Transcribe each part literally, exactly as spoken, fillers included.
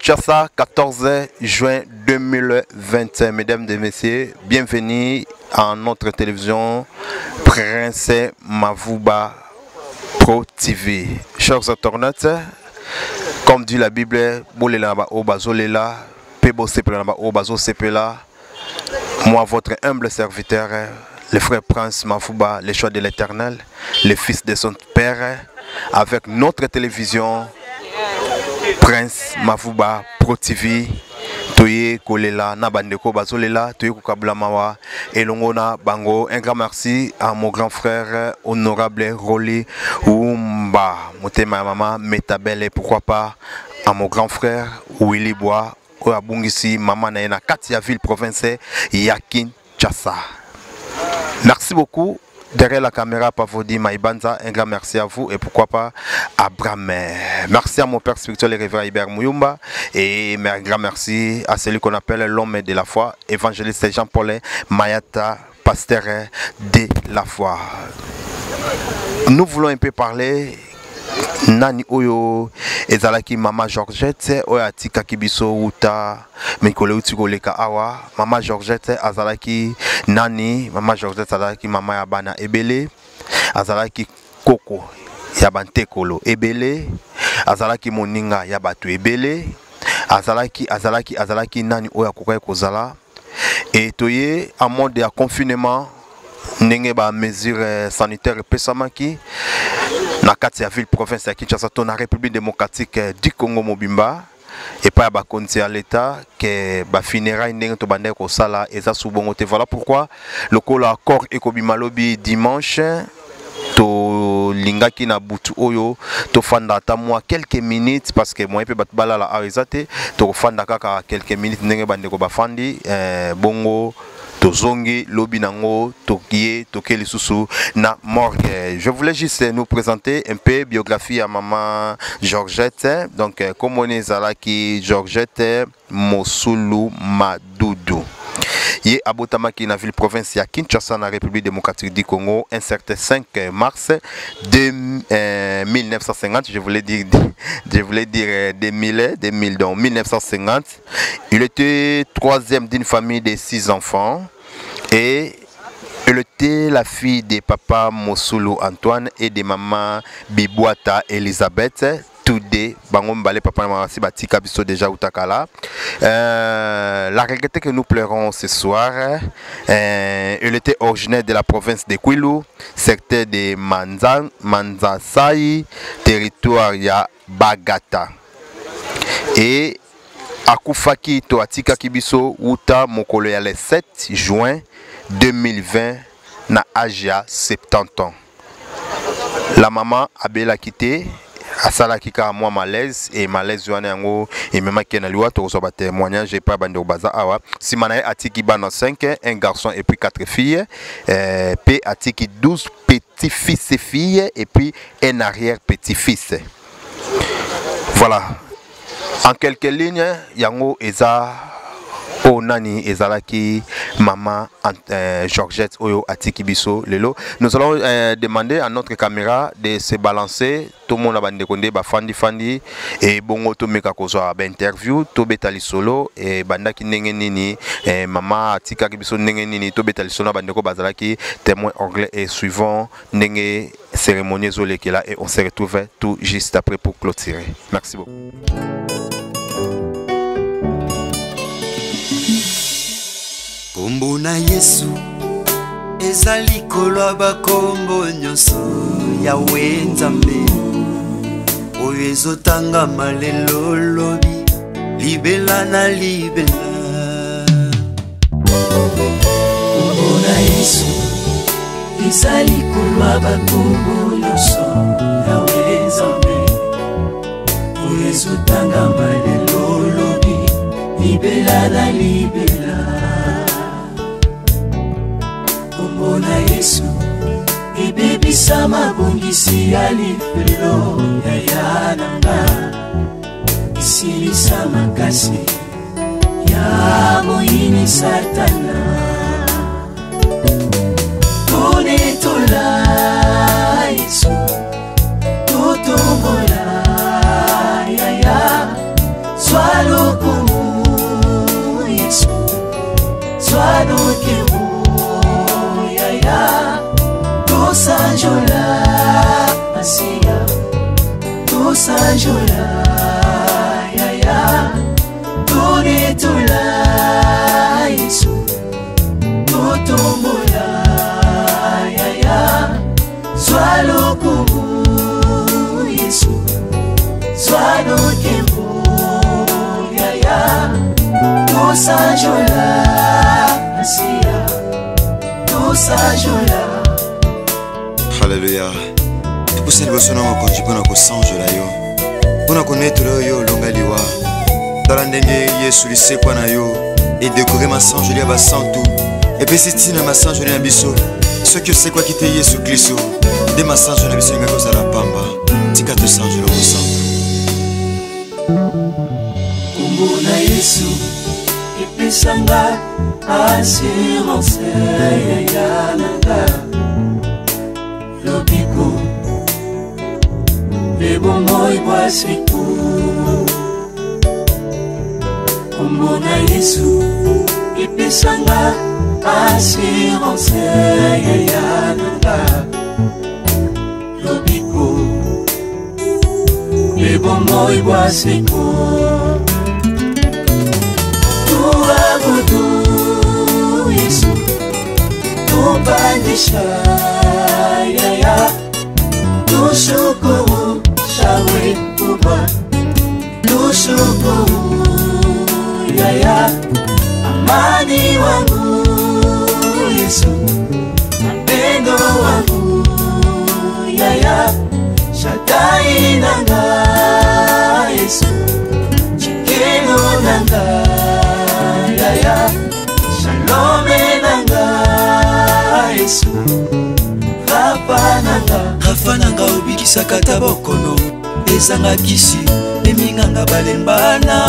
Kinshasa, quatorze juin deux mille vingt et un. Mesdames et messieurs, bienvenue à notre télévision Prince Mavuba Pro T V. Chers internautes, comme dit la Bible, moi, votre humble serviteur, le frère Prince Mavuba, le choix de l'Éternel, le fils de son Père, avec notre télévision Prince Mavuba Pro T V. Toye kolela na bandeko bazolela toye kokabla mawa elongona bango. Un grand merci à mon grand frère honorable Rolly Umba motema mama Metabelle, et pourquoi pas à mon grand frère Willy Bois Abungisi maman na Katia ville province ya Kinshasa. Merci beaucoup. Derrière la caméra, Pavodi Maïbanza, un grand merci à vous et pourquoi pas à Bramé. Merci à mon père spirituel, le révérend Hubert Mouyumba, et un grand merci à celui qu'on appelle l'homme de la foi, évangéliste Jean-Paul Mayata, pasteur de la foi. Nous voulons un peu parler nani oyo ezalaki mama Georgette oyo atika kibiso uta mikole utikoleka awa. Mama Georgette azalaki nani? Mama Georgette azalaki mama ya bana ebele, azalaki koko ya bantekolo ebele, azalaki moninga ya batu ebele, azalaki azalaki azalaki nani oyo akokai kozala. Et toye en mode de confinement ndenge ba mesure sanitaire pesamaki na kati ya ville province ya Kinshasa to na République démocratique du Congo mobimba, et pas ba konti à l'état que ba funérailles ndenge to bande ko sala eza subongo te. Voilà pourquoi le col accord ekobima lobi dimanche to lingaki na butu oyo to fanda ta moi quelques minutes parce que moi pe bat bala la arizate to fanda kaka quelques minutes ndenge bande ko ba fandi eh, bongo Tozongi, Lobinango, Tokie, Toke Lisusu, na morgue. Je voulais juste nous présenter un peu biographie à maman Georgette. Donc, comme on est Zalaki Georgette Mosulu Madoudou. Il est abotamaki na ville province ya Kinshasa na République démocratique du Congo un certain cinq mars mille neuf cent cinquante. Je voulais dire, je voulais dire deux mille, deux mille donc mille neuf cent cinquante. Il était troisième d'une famille de six enfants et elle était la fille de papa Mosulu Antoine et de maman Bibouata Elisabeth. Tous deux, bango mbale papa marasi batika biso déjà utakala. Euh, la regretté que nous pleurons ce soir. Euh, elle était originaire de la province de Kwilu, secteur de Manzan, Manzasai, territoire ya Bagata. Et akufaki to atika kibiso uta mokolo ya le sept juin deux mille vingt na Aja soixante-dix ans. La maman abela quitté asala kika moi malaise et malaise wana yango et même qui na liwa to so ba témoignage pas bande baza awa si manaye atiki bana cinq, un garçon et puis quatre filles, euh, p atiki douze petits fils et filles et puis un arrière petit fils. Voilà, en quelques lignes yango eza o nani ezalaki maman euh, Georgette oyo atiki biso lelo. Nous allons euh, demander à notre caméra de se balancer. Tout le monde a bande konde ba fandi fandi et bongo to meka kozwa ba interview to betali solo et banda ki ndenge nini eh, maman atika biso ndenge nini to betali solo bande ko bazalaki témoin anglais et suivant ndenge cérémonie zolekela, et on se retrouve tout juste après pour clôturer. Merci beaucoup. Kombo na Yesu ezali kolwa bakombo nyonso ya Nzambe oyo ezotanga malelo lobi libela na libela. Kombo na Yesu ezali kolwa bakombo nyonso ya Nzambe oyo ezotanga malelo lobi libela na libela. Kombo na Yesu ebebisa mabongisi ya lifelo ya yananga isilisa makasi ya moyini satana. Tonetola Yesu totombola yaya swalo tosanjola yaya tunitula Yesu tutumula yaya swalo kumu Yesu swalo kembo yaya tosanjola Asia tosanjola. Hallelujah. Tupuse liboso na makonji mpona kosanjola yo mpona konetre yo longa liwa tala ndenge Yesu lisekwa na yo edekore masanjoli ya basantu epesi ntina masanjoli na biso soki osekwaki te Yesu Kristo nde masanjoli na biso engaki kozala pamba tika tosanjola kosantu. Kombo na Yesu epesanga assurance ya nanga lobiko lebomoi bwasiku. Kombo na Yesu epesanga assurance ya nanga lobiko lebomoi bwasiku. Tuabudu Yesu tupandisha yaya tushukuru shawe kubwa tushukuru yaya amani wangu Yesu mapendo wangu yaya shaddai nanga Yesu chikeno nanga yaya shalom nanga Yesu Rafa nanga Rafa nanga obikisaka tabokono ezanga kisi eminganga balembana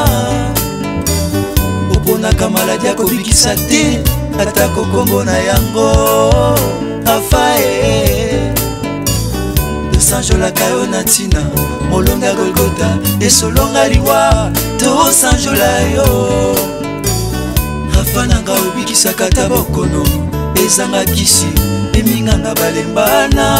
oponaka maladi akobikisa te atako kombo na yango Rafa e tosanjolaka yo na ntina molonga Golgota esolonga liwa tosanjola yo Rafa nanga obikisaka tabokono ezanga kisi eminganga balembana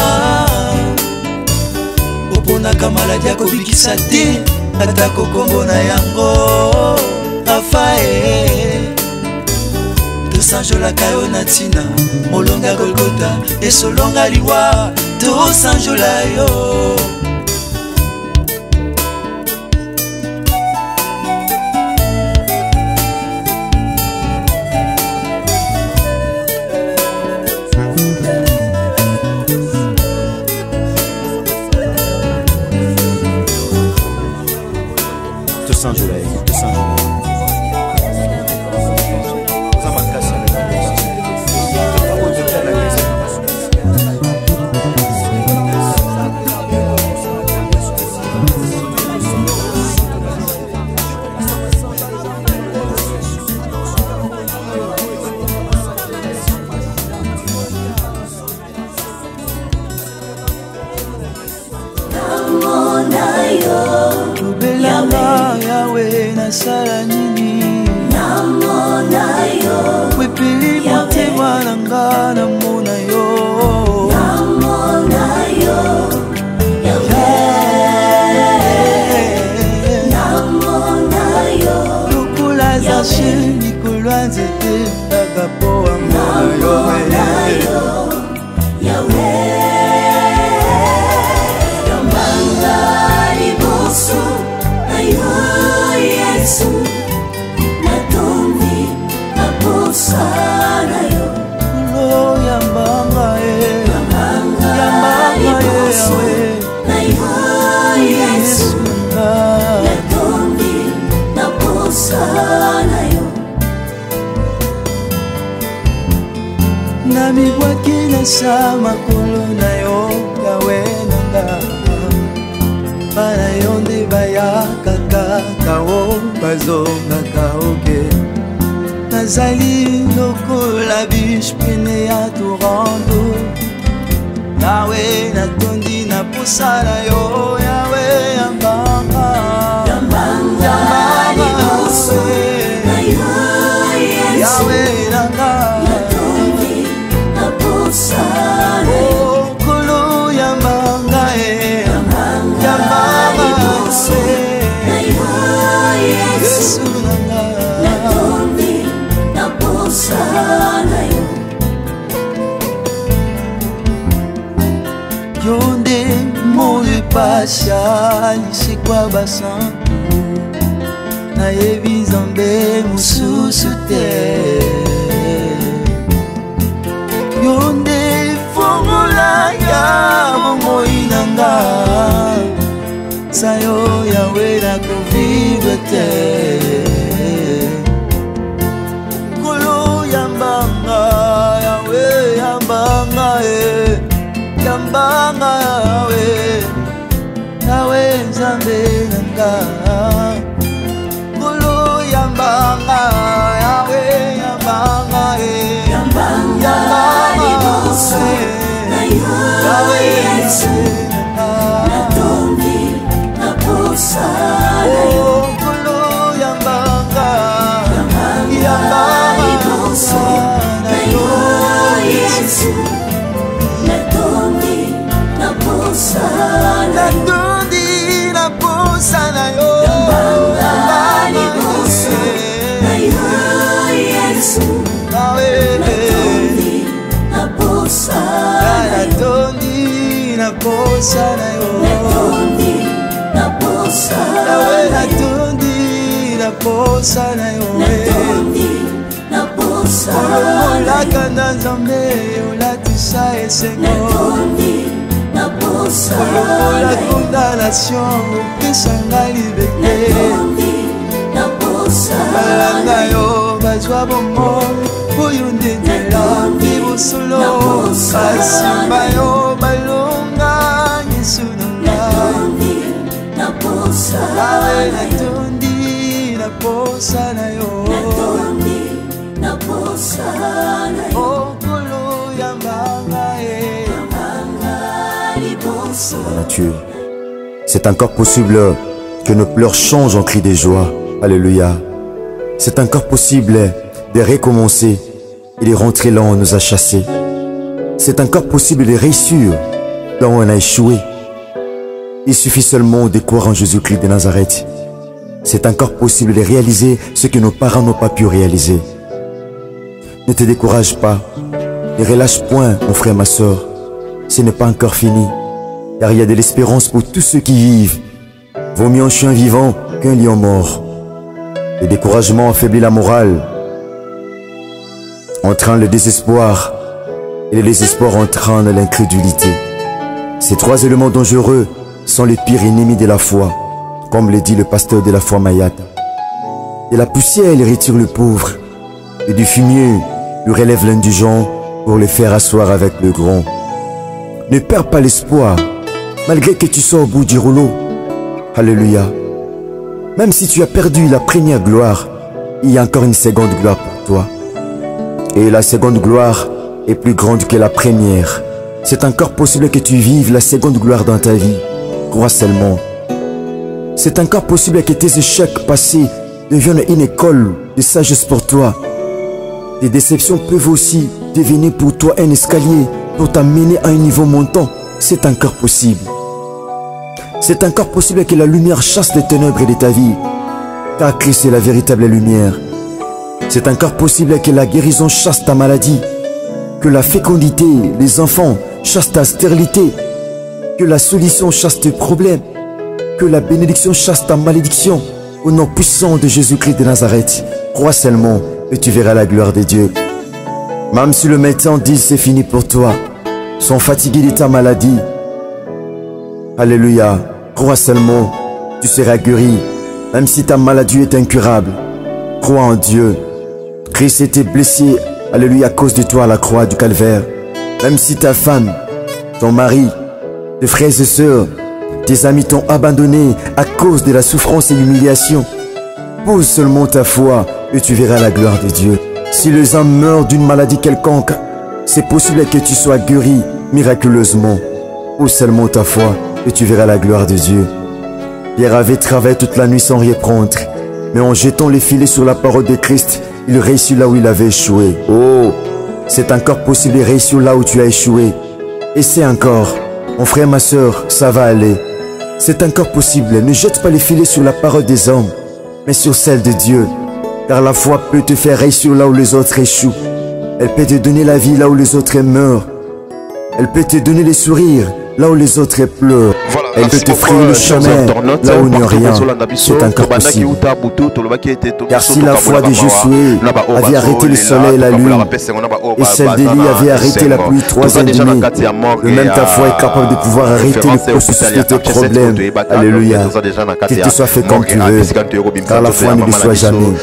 oponaka maladi akobikisa te atako kombo na yango Rafa e tosanjolaka yo na ntina molonga Golgota esolonga liwa tosanjola yo. Tosanjola yo, tosanjola yo. Sala nini namona yo wepeli motema nanga namona yo namona yo namona yo lukula za shini kulwa nzete akapo amona yo yawe yambanga liboso ayo Yesu natombi naposana yo lo yambanga e yambanga Yesu na yo Yesu natombi naposana yo nami bwaki sa makolo na yo yawe nanga bana yo nde bayakaka kao bazongaka oke nazali lokola biche pene ya torando yawe natondi na posa na yo yawe yambanga yambanga yawe nanga natondi na posa na yo kolo yambanga e yambanga lisekwa basantu nayebi nzambe mosusu te yo nde fongola ya bomoi nanga sayo yawe nakovivre te kolo yambanga yawe yambanga e yambanga yawe yawe nzambe nanga kolo yambanga yawe yambanga e yambanga liboso na yo Yesu natombi naposa na yo kolo yambanga yambanga liboso na yo Yesu natombi naposa na yo natondi naposa na yo yambanga liboso na yo Yesu natombi naposa natondi naposa na yo natombi naposa yawe natondi naposa na yo natombi naposa olaka na nzambe olatisa esengo natombi naposa olokola condamnation opesanga libeke natombi naposa balanga yo bazwa bomoi oyo nde nzela libosolo basimba yo balonga yesu nanga natombi naposa awe natondi naposa na yo natombi naposa na yo okolo yambanga e yambanga liboso nature. C'est encore possible que nos pleurs changent en cris de joie. Alléluia. C'est encore possible de recommencer et de rentrer là où on nous a chassés. C'est encore possible de réussir là où on a échoué. Il suffit seulement de croire en Jésus-Christ de Nazareth. C'est encore possible de réaliser ce que nos parents n'ont pas pu réaliser. Ne te décourage pas. Ne relâche point, mon frère, ma soeur. Ce n'est pas encore fini. Car il y a de l'espérance pour tous ceux qui vivent. Vaut mieux un chien vivant qu'un lion mort. Le découragement affaiblit la morale, entraîne le désespoir, et le désespoir entraîne l'incrédulité. Ces trois éléments dangereux sont les pires ennemis de la foi, comme le dit le pasteur de la foi Mayata. De la poussière, il retire le pauvre, et du fumier, il relève l'indigent pour le faire asseoir avec le grand. Ne perds pas l'espoir, malgré que tu sois au bout du rouleau. Alléluia. Même si tu as perdu la première gloire, il y a encore une seconde gloire pour toi. Et la seconde gloire est plus grande que la première. C'est encore possible que tu vives la seconde gloire dans ta vie. Crois seulement. C'est encore possible que tes échecs passés deviennent une école de sagesse pour toi. Tes déceptions peuvent aussi devenir pour toi un escalier pour t'amener à un niveau montant. C'est encore possible. C'est encore possible que la lumière chasse les ténèbres de ta vie, car Christ est la véritable lumière. C'est encore possible que la guérison chasse ta maladie, que la fécondité, les enfants, chasse ta stérilité, que la solution chasse tes problèmes, que la bénédiction chasse ta malédiction. Au nom puissant de Jésus-Christ de Nazareth, crois seulement et tu verras la gloire de Dieu. Même si le médecin dit c'est fini pour toi, sont fatigués de ta maladie, alléluia, crois seulement, tu seras guéri, même si ta maladie est incurable. Crois en Dieu. Christ était blessé, alléluia, à cause de toi à la croix du calvaire. Même si ta femme, ton mari, tes frères et sœurs, tes amis t'ont abandonné à cause de la souffrance et l'humiliation, pose seulement ta foi et tu verras la gloire de Dieu. Si les hommes meurent d'une maladie quelconque, c'est possible que tu sois guéri miraculeusement. Pose seulement ta foi et tu verras la gloire de Dieu. Pierre avait travaillé toute la nuit sans reprendre, mais en jetant les filets sur la parole de Christ, il réussit là où il avait échoué. Oh, c'est encore possible de réussir là où tu as échoué. Essaie encore. Mon frère, ma soeur, ça va aller. C'est encore possible. Ne jette pas les filets sur la parole des hommes, mais sur celle de Dieu. Car la foi peut te faire réussir là où les autres échouent. Elle peut te donner la vie là où les autres meurent. Elle peut te donner les sourires là où les autres pleurent. Voilà, elle peut te frayer le chemin là où il n'y a rien. C'est encore possible. Car si la foi de Josué avait arrêté le soleil et la lune, et celle d'Élie avait arrêté la pluie trois ans et demi, de même ta foi est capable de pouvoir arrêter le processus de tes problèmes. Alléluia. Qu'il te soit fait comme tu veux, car la foi ne déçoit jamais.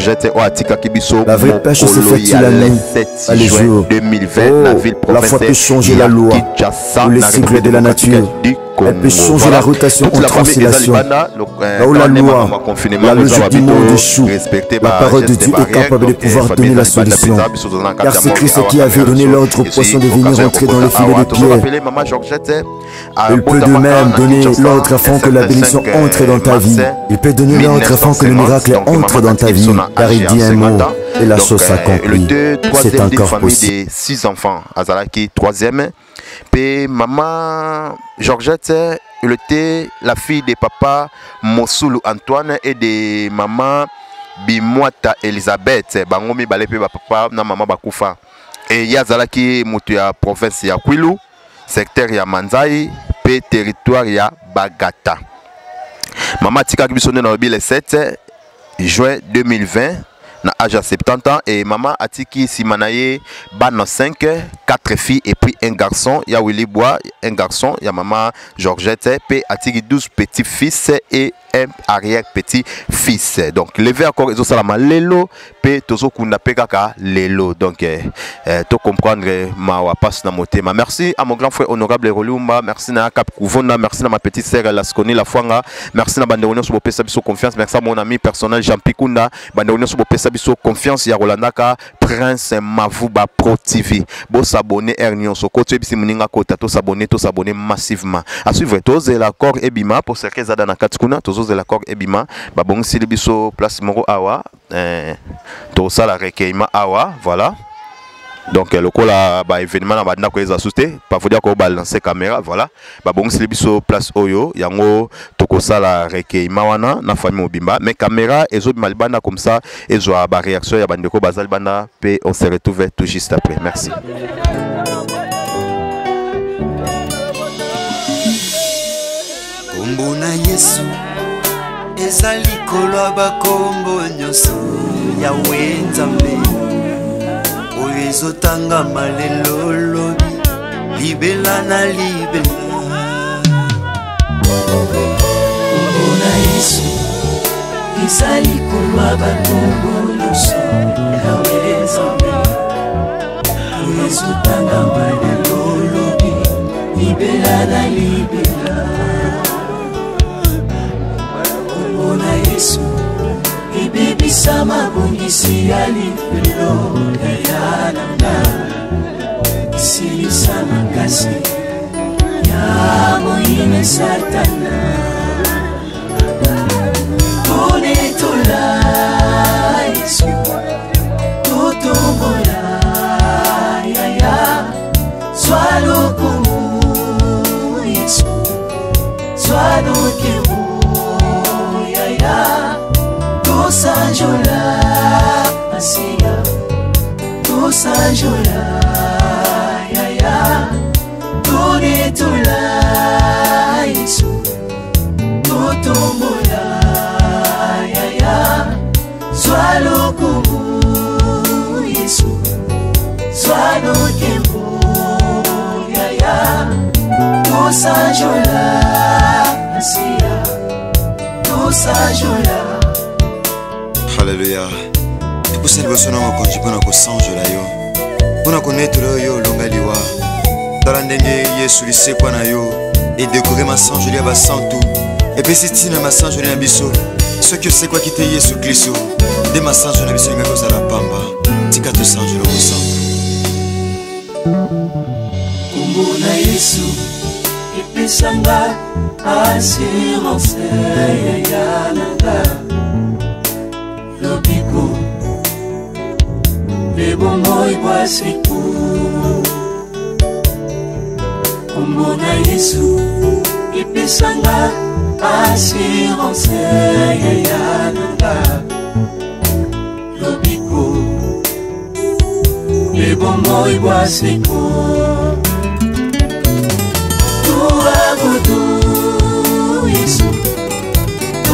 La vraie pêche s'effectue la nuit, pas les jours. Oh, la foi peut changer la loi ou les cycles de la nature. Elle peut changer la rotation entre oscillations. Là où la loi, la logique du monde échoue, la parole de Dieu est capable de pouvoir donner la solution. Car c'est Christ qui avait donné l'ordre aux poissons de venir entrer dans les filets de pierre. Il peut de même donner l'ordre afin que la bénédiction entre dans ta vie. Il peut donner l'ordre afin que le miracle entre dans ta vie. Car il dit un mot et la chose s'accomplit. C'est encore possible. Six enfants, Azalaki, troisième. Puis maman Georgette, elle était la fille de papa Mossoulou Antoine et de maman Bimwata Elisabeth. Bangomi balé pe papa na maman bakufa. Et yazalaki mutu ya province ya Kwilu, secteur ya Manzai, pe territoire ya Bagata. Maman tika kibisone na le sept juin deux mille vingt. Na âge à soixante-dix ans et maman Atiki Simanaye ban cinq, quatre filles et puis un garçon. Il y a Willy Bois, un garçon. Il y a maman Georgette, puis Atiki douze petits-fils et un arrière-petit-fils. Donc, levé encore, ils ont salama lelo, puis tozo kunda pekaka lelo. Donc, euh, tu comprendre ma wapas na motema. Merci à mon grand frère honorable Rolumba, merci na Cap Kouvona, merci à ma petite sœur Laskoni Lafwanga, merci à Banderonio sur Bopesa Biso confiance, merci à mon ami personnel Jean Pikunda, Banderonio sur Bopesa Biso confiance, ya Rolandaka, Prince Mavuba Pro T V. Bo s'abonner Ernion so côté bisi muninga kota to s'abonner, to s'abonner massivement. À suivre tous l'accord Ebima pour ceux qui sont dans Katkuna, tous de l'accord Ebima, babong silibiso place Moro Awa, euh, tout ça la recueillement Awa, voilà. Donc le coup là, bah événement na badna ko exaucé, pas vous dire qu'on balance caméra, voilà. Babong silibiso place Oyo, yango toko ça la recueillement wana na famille Obimba, mais caméra et autres malbana comme ça, et zo ba réaction ya bandeko bazal bana, puis on se retrouve tout juste après. Merci. Mbona Yesu ezali kolwa bakombo nyoso ya wenzambe oyo ezotanga malelo lobi libela na libela. Mbona Yesu ezali kolwa bakombo nyoso ya wenzambe oyo ezotanga malelo lobi libela na libela. Mbona Yesu ibebisa mabongisi ya lifelo ya nanga isilisa makasi ya moyine satana tonetola Yesu totombola yaya swalokumu Yesu swalokumu Tosanjola Asia Tosanjola Yaya Tonetola Yesu Totombola Yaya Swalokumu Yesu Swalokembo Yaya Tosanjola Asia Tosanjola. Alléluia. Et pour cette personne, on dit qu'on a sange là yo. On a connaître yo longa liwa. Dans l'année Yesu lisse quoi na yo et décorer ma sange liwa va sans tout. Et puis c'est une ma sange liwa biso. Ce que c'est quoi qui te Yesu Christ. Des ma sange liwa biso ngako za la pamba. Tika te sange liwa sang. Mbona Yesu ipesanga assurance ya nanga. Lobiko le bongo ibwasiku Mbona Yesu ipesanga assurance ya nanga. Lobiko le bongo ibwasiku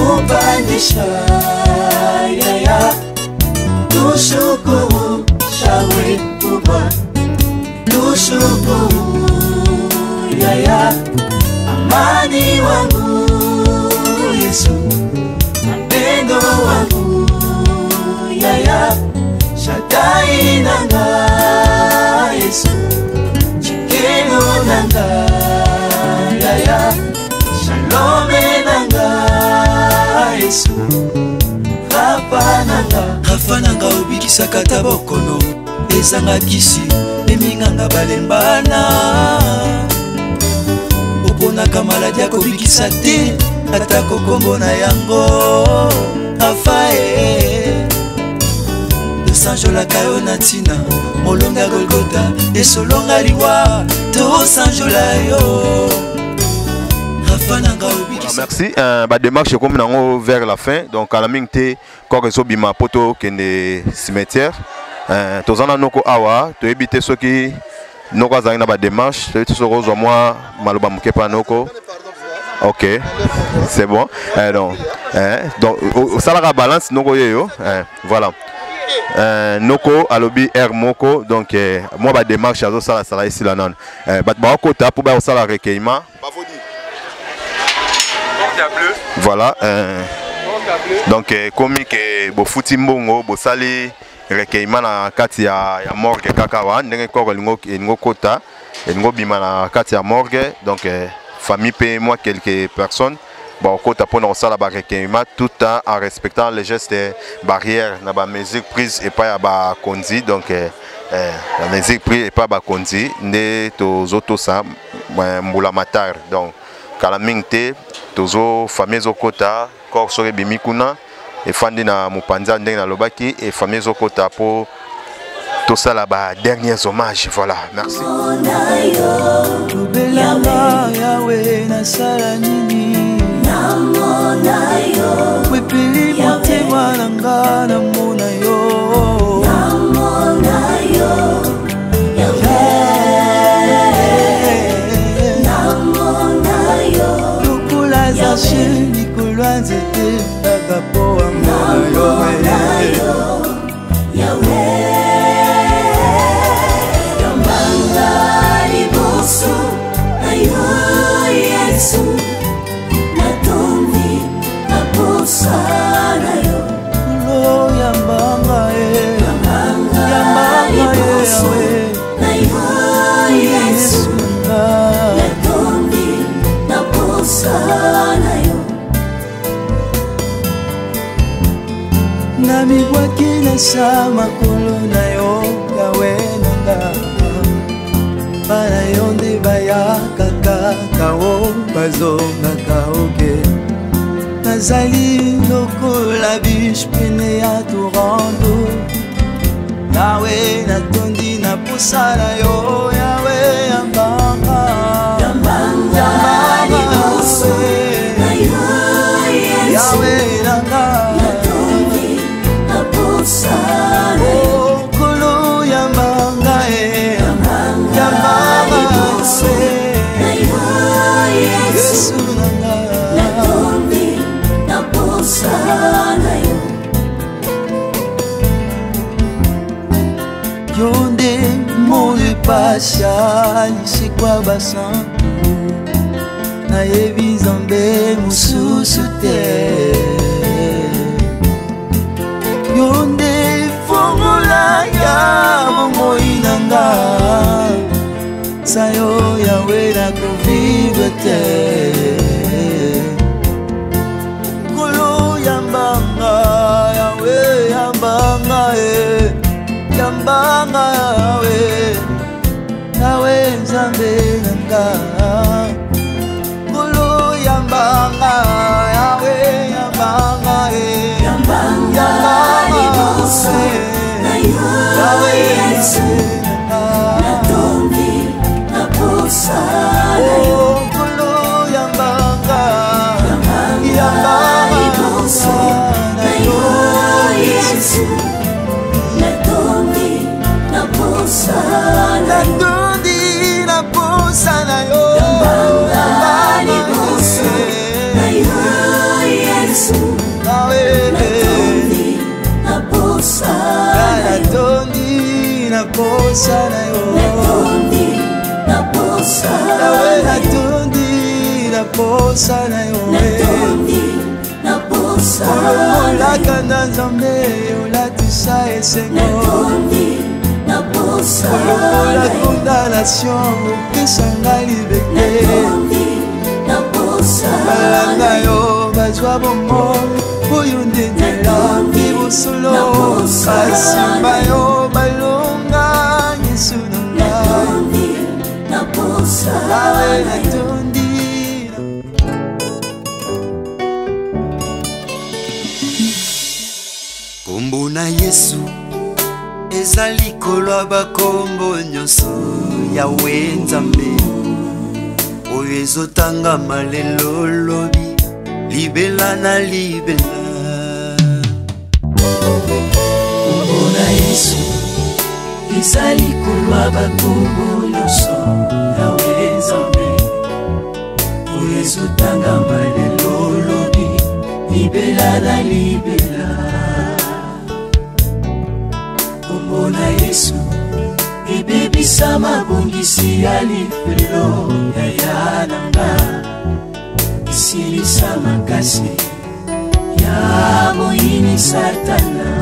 kupandisha yaya. Tushukuru shawe kubwa, tushukuru yaya. Amani wangu Yesu, mapendo wangu yaya. Shaddai nanga Yesu, chikeno nanga yaya. Shalom nanga Yesu, Rafa nanga. Rafa nanga obikisa kata bokono, ezanga kisi eminganga balembana. Oponaka maladi akobikisa te, atako kombo na yango Rafae. Sanjola kayo na tina, molonga Golgotha esolonga liwa to sanjola yo. Rafa nanga obikisa. Merci. Euh, bah démarche comme nango vers la fin. Donc à la mingte ko reso bima poto kende cimetière. Euh tozana noko awa, to ebite soki noko azanga na ba démarche, to so rozo moi maloba mukepa noko. OK. C'est bon. Euh, donc hein, donc au salaire balance noko yo. Hein, voilà. Euh, Noko alobi R Moko, donc euh, moi ba démarche azo sala sala ici la non. Euh, bat ba kota pour ba sala recueillement. Voilà. Euh, donc euh, comme que bo futi mbongo bo sali recueillement na kati ya ya morgue kakawa ndenge ko lingo lingo kota lingo bima na kati ya morgue, donc euh, famille paie moi quelques personnes. Bon, côté pour nous ça la recueillement tout en respectant les gestes barrières, na ba mesure prise et pas ba kondi, donc euh, la mesure prise et pas ba kondi ne to auto ça mbula matar, donc kala mingte tozo famille zokota corps sore bimikuna et fandi na mupanza ndenge na lobaki et famille zokota pour tout ça là bas derniers hommages. Voilà, merci. Wepili motema nanga na mona yo, namona yo namona yo. Lukula za sheni kulwa nzete agapo wa mona yo Yahweh. Yambanga liboso na yo Yesu, sana yo lo yambanga e yambanga yambanga e na yo Yesu na tombi na posana yo. Na migwaki na sama kolo na yo yawe nanga, para yonde baya kaka kawo bazonga kaoke. Nazali lokola biche pene ya torando, Yahweh natondi na posala yo, Yahweh yambanga yambanga liboso na yo Yesu, Yahweh nanga natondi na posala yo, kolo yambanga e yambanga liboso na yo Yesu nanga sana yo. Yonde mo de pasha ni kwa basantu na yebi zambe mususu te. Yonde formula ya mo inanga sayo yawe na convive te. Yambanga yawe yambanga e yambanga yawe yawe nzambe nanga, kolo yambanga yawe yambanga e yambanga liboso na yo Yesu, na tombi na posala yo, kolo yambanga yambanga na yo Yesu, na tombi na posana yo, na tombi na posana yo, yambanga liboso na yo Yesu. na posa na yo natondi na posa yawe natondi na posa na yo natondi na posa olaka na nzambe olatisa esengo natondi na posa olokola condamnation opesanga libete natondi na posa balanga yo bazwa bombo oyo nde nzela libosolo basimba yo balonga yesu nanga na posa awe natondi kombo na yesu eza likolo ya bakombo nyonso yawe nzambe oyo ezotangama lelo lobi libela na libela kombo na yesu eza likolo ya bakombo nyonso yawe nzambe oyo ezotangama lelo lobi libela na libela kombo na yesu ebebisa mabongisi ya lifelo ya yananga esilisa makasi ya moyini satana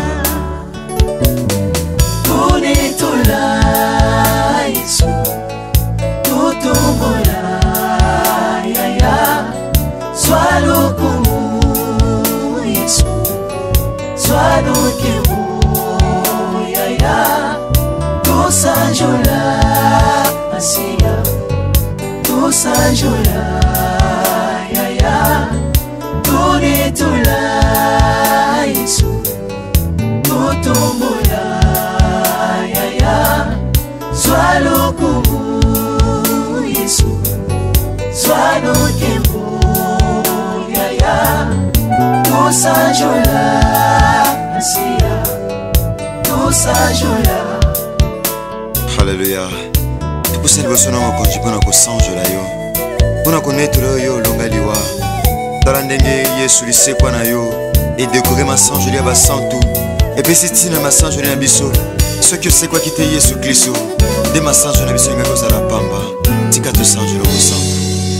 tonetola yesu totombola yaya swalokumu yesu swalokemu yaya tosanjola asiya tosanjola yaya tonetola yesu totombola yaya swalokumu yesu swalokemu yaya tosanjola asiya tosanjola. Alléluia. Tupuse liboso na mokonzi mpona kosanjola yo mpona konetola oyo olonga liwa tala ndenge yesu lisekwa na yo edekore masanjoli ya basantu epesi ntina masanjoli na biso soki osekwaki te yesu kristo nde masanjoli na biso engaki kozala pamba tika tosanjola kosantu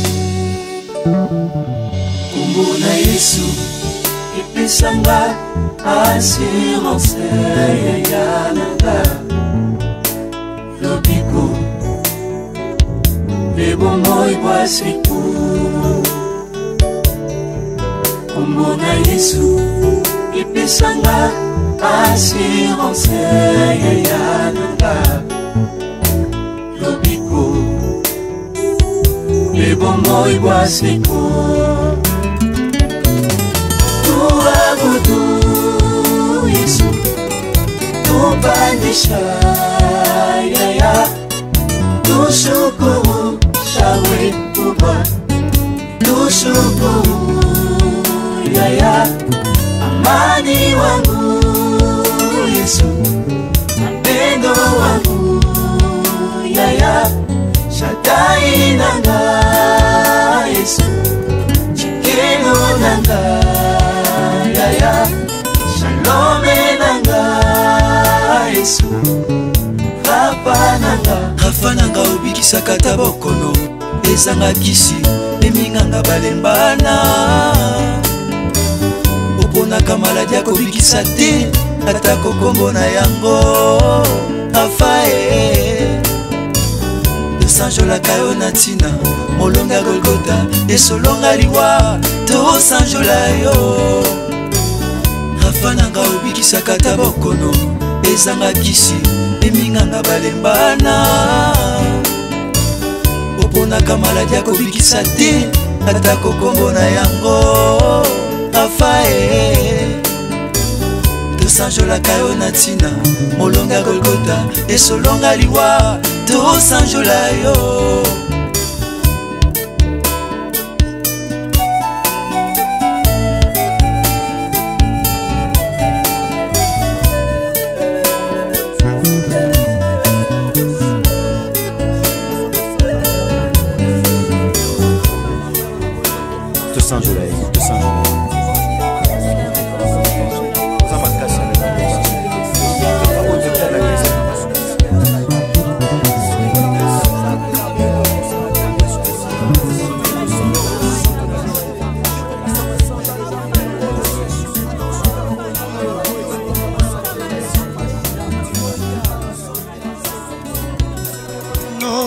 kombo na yesu epesanga assurance ya nanga lobiko lebomoi bwasiku kombo na yesu epesanga assurance ya nanga lobiko lebomoi bwasiku tuabudu yesu tupandisha yaya tushukuru shawe kubwa tushukuru yaya amani wangu yesu mapendo wangu yaya shatai nanga yesu chikelo nanga yaya shalome nanga yesu rafa nanga rafa nanga obikisaka ta bokono ezanga kisi eminganga balembana oponaka maladi akobikisa te atako kombo na yango afae tosanjolaka yo na ntina molonga golgota esolonga liwa tosanjola yo rafa nanga obikisaka ta bokono ezanga kisi eminganga balembana oponaka maladi akobikisa te atako kombo na yango afae tosanjolaka yo na ntina molonga golgota esolonga liwa tosanjola yo tosanjola yo tosanjola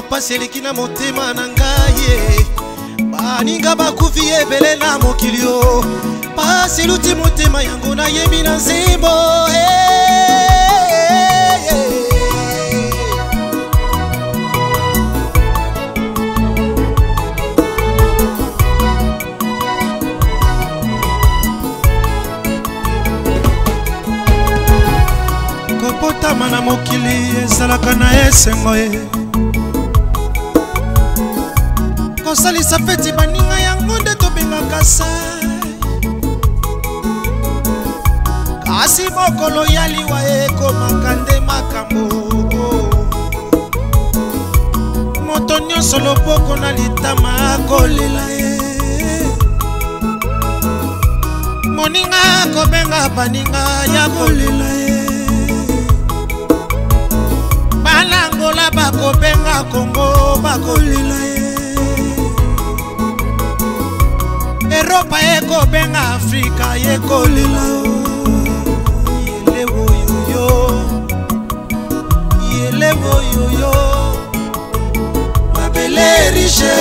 pasi eleki na motema na ngai baninga bakufi ebele na mokili o pasi eluti motema yango nayebi na nzembo kopotama na mokili ezalaka na esengo ye kosalisa feti baninga yango nde tobengaka sa kasi mokolo ya liwa ekomaka nde makambo moto nyonso loboko na litama akolela ye moninga kobenga baninga ya kolela ye balangola bakobenga kongo bakolela ye Europa ekobenga Afrika yekolela yelewo yoyo yelewo yoyo mabele riche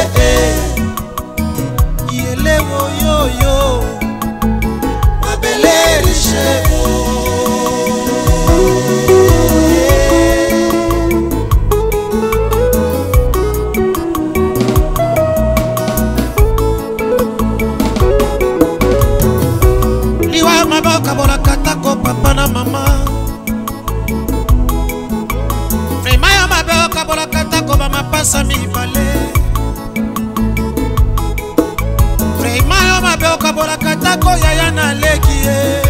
yelewo yoyo mabele riche papa na mama Frema ya mabeo kabola katako ba mapasa mibale Frema ya mabeo kabola katako yaya na lekie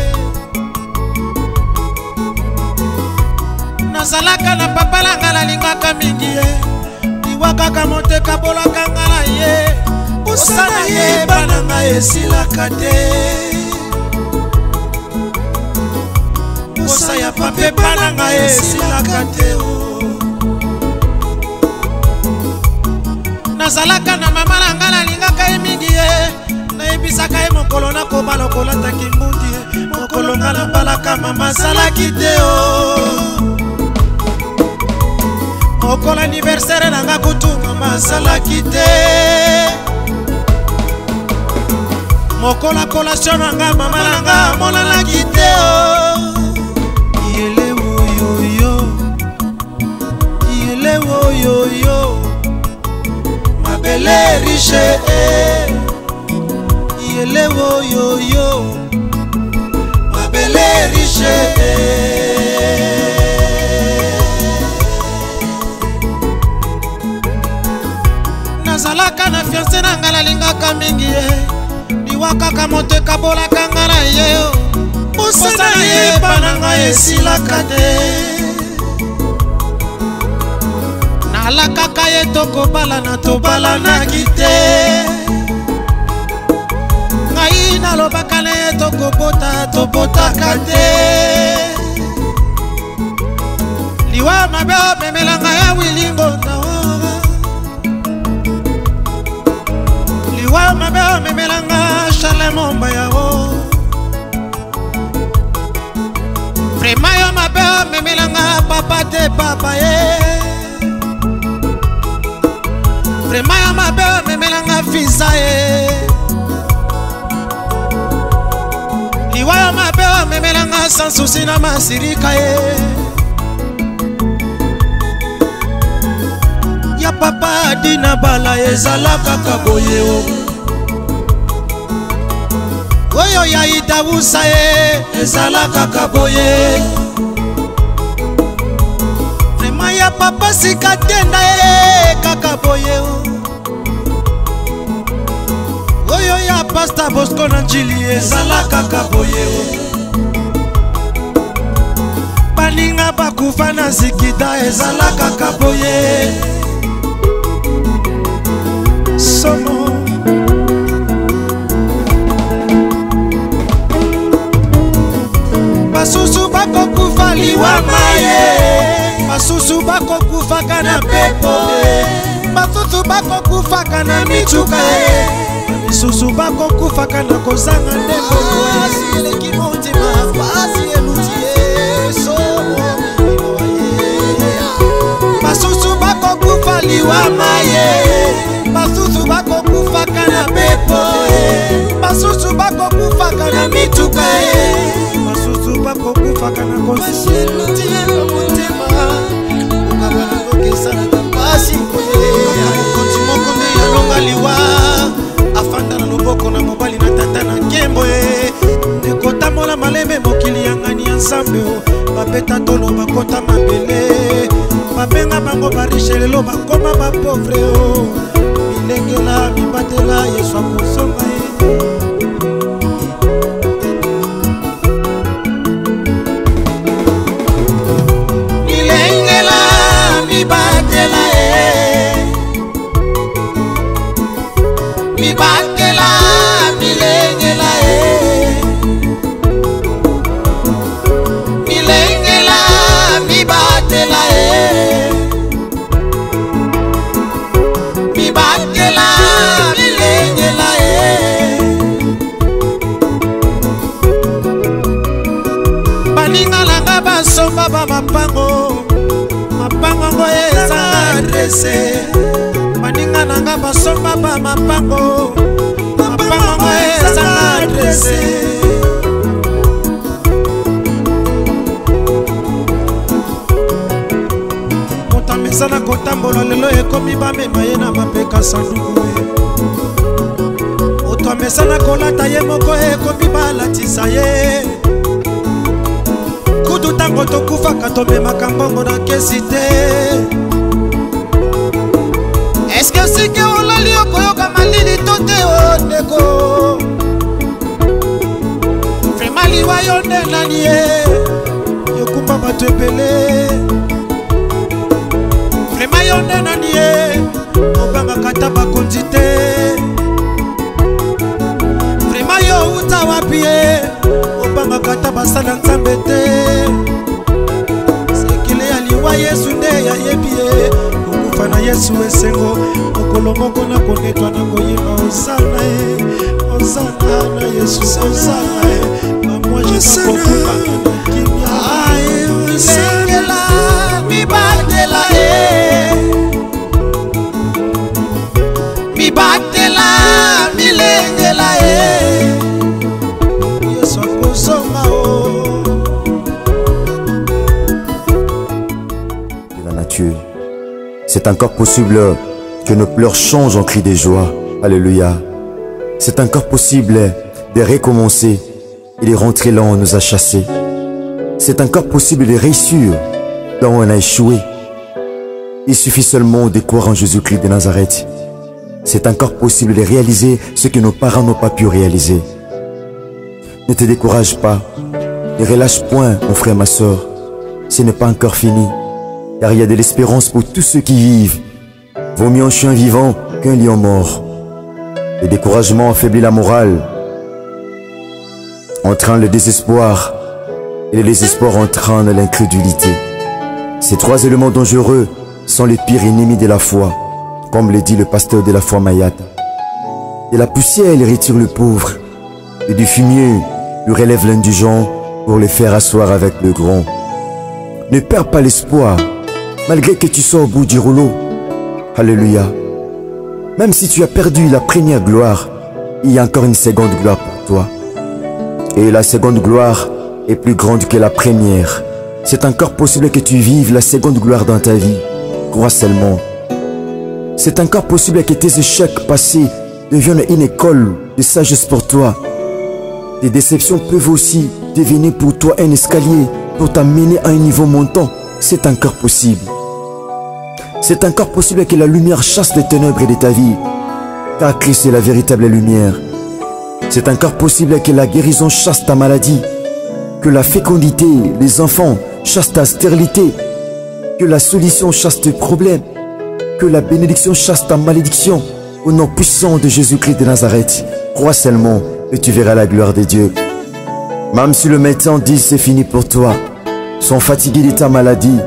Nazalaka na papa langa la lingaka mingi ye Iwaka kamote kabola kangala ye Usana ye bananga esila kate Osa ya pape pananga esilaka te o Nazalaka na mama nanga nalingaka ye mingi ye Nayebisaka ye mokolo nakoba lokola taki mbundi ye Mokolo nga nabalaka mama salaki te o Mokolo anniversaire nanga kutu mama salaki te Mokolo collation nanga mama nanga monanaki te o Yelewo yoyo mabele riche Yelewo yoyo mabele riche Nazalaka na fiancé nanga nalingaka mingi ye Liwakaka moto kabolaka nga na ye Osana ye bananga esilaka te Alakaka ye tokobala na tobala na kite Ngai nalobaka na ye tokobota tobotaka te Liwa mabe omemelanga ya wilingo nawa Liwa mabe omemelanga chale momba yao Frema yo mabe omemelanga papa te papa ye Frema ya mabe memelanga visa ye Liwa ya mabe memelanga sans souci na masirika ye Ya papa dina bala ezalaka kaboye o Oyo ya itabusa ye ezalaka kaboye Frema ya papa sikatenda ye kakaboye o Oyo ya pasta Bosco na njili ezalaka kaboye o Baninga bakufa na zikida ezalaka kaboye Somo Basusu bako kufa liwa maye Basusu bako kufa kana pepo Basusu bako kufa kana michuka Basusu bako kufa kana kozanga ndeko Asi eleki motima Asi elutie Somo Basusu bako kufa liwa liwa maye basusu bakokufaka na pepo basusu bakokufaka na mituka basusu bakokufaka na konsilutie motema okabana kokesana basi konti moko nde yalonga liwa afanda na loboko na mobali na tata na nkembo ekotambola malembe mokili yangani ya nzambe babeta tolo bakota mabele babenga bango barishe lelo bakoma bapovre o milengela mibatela yesu akosonga ye milengela mibatela ye mibatela milengela ye milengela mibatela ye mibatela milengela ye baninga langa basomba ba mapango mapango ngo eza adresse baninga langa basomba ba mapango mapango ngo eza adresse motamesana kotambola lelo ekomi bamema ye na mapeka sanduku moto amesana kolata ye moko ekomi balatisa ye kutu ntango tokufaka tomemaka mbongo na kesi te eske sike olali okoyoka malili to te o ndeko vraimen liwa yo nde nani ye yokumba bato ebele vraimen yo nde nani ye obangaka ta bakonzi te vraimen yo uta wapi ye obangaka ta basala nzambe te sekele ya liwa yesu nde yayebi ye okufa na yesu esengo mokolo moko na konetwa na koyeba osana ye osana na yesu osana ye bamwajekakokubaka na kimia milengela mibatela ye mibatela milengela ye yesu akosonga o. De la nature, c'est encore possible que nos pleurs changent en cris de joie. Alléluia. C'est encore possible de recommencer et de rentrer là où on nous a chassés. C'est encore possible de réussir là où on a échoué. Il suffit seulement de croire en Jésus-Christ de Nazareth. C'est encore possible de réaliser ce que nos parents n'ont pas pu réaliser. Ne te décourage pas. Ne relâche point, mon frère, ma soeur. Ce n'est pas encore fini. Car il y a de l'espérance pour tous ceux qui vivent. Vaut mieux un chien vivant qu'un lion mort. Le découragement affaiblit la morale, entraîne le désespoir, et le désespoir entraîne l'incrédulité. Ces trois éléments dangereux sont les pires ennemis de la foi, comme le dit le pasteur de la foi Mayata. De la poussière, il retire le pauvre, et du fumier, il relève l'indigent pour le faire asseoir avec le grand. Ne perds pas l'espoir, malgré que tu sois au bout du rouleau. Alléluia. Même si tu as perdu la première gloire, il y a encore une seconde gloire pour toi. Et la seconde gloire est plus grande que la première. C'est encore possible que tu vives la seconde gloire dans ta vie. Crois seulement. C'est encore possible que tes échecs passés deviennent une école de sagesse pour toi. Tes déceptions peuvent aussi devenir pour toi un escalier pour t'amener à un niveau montant. C'est encore possible. C'est encore possible que la lumière chasse les ténèbres de ta vie, car Christ est la véritable lumière. C'est encore possible que la guérison chasse ta maladie, que la fécondité, les enfants, chasse ta stérilité, que la solution chasse tes problèmes, que la bénédiction chasse ta malédiction. Au nom puissant de Jésus-Christ de Nazareth, crois seulement et tu verras la gloire de Dieu. Même si le médecin dit c'est fini pour toi, sont fatigués de ta maladie,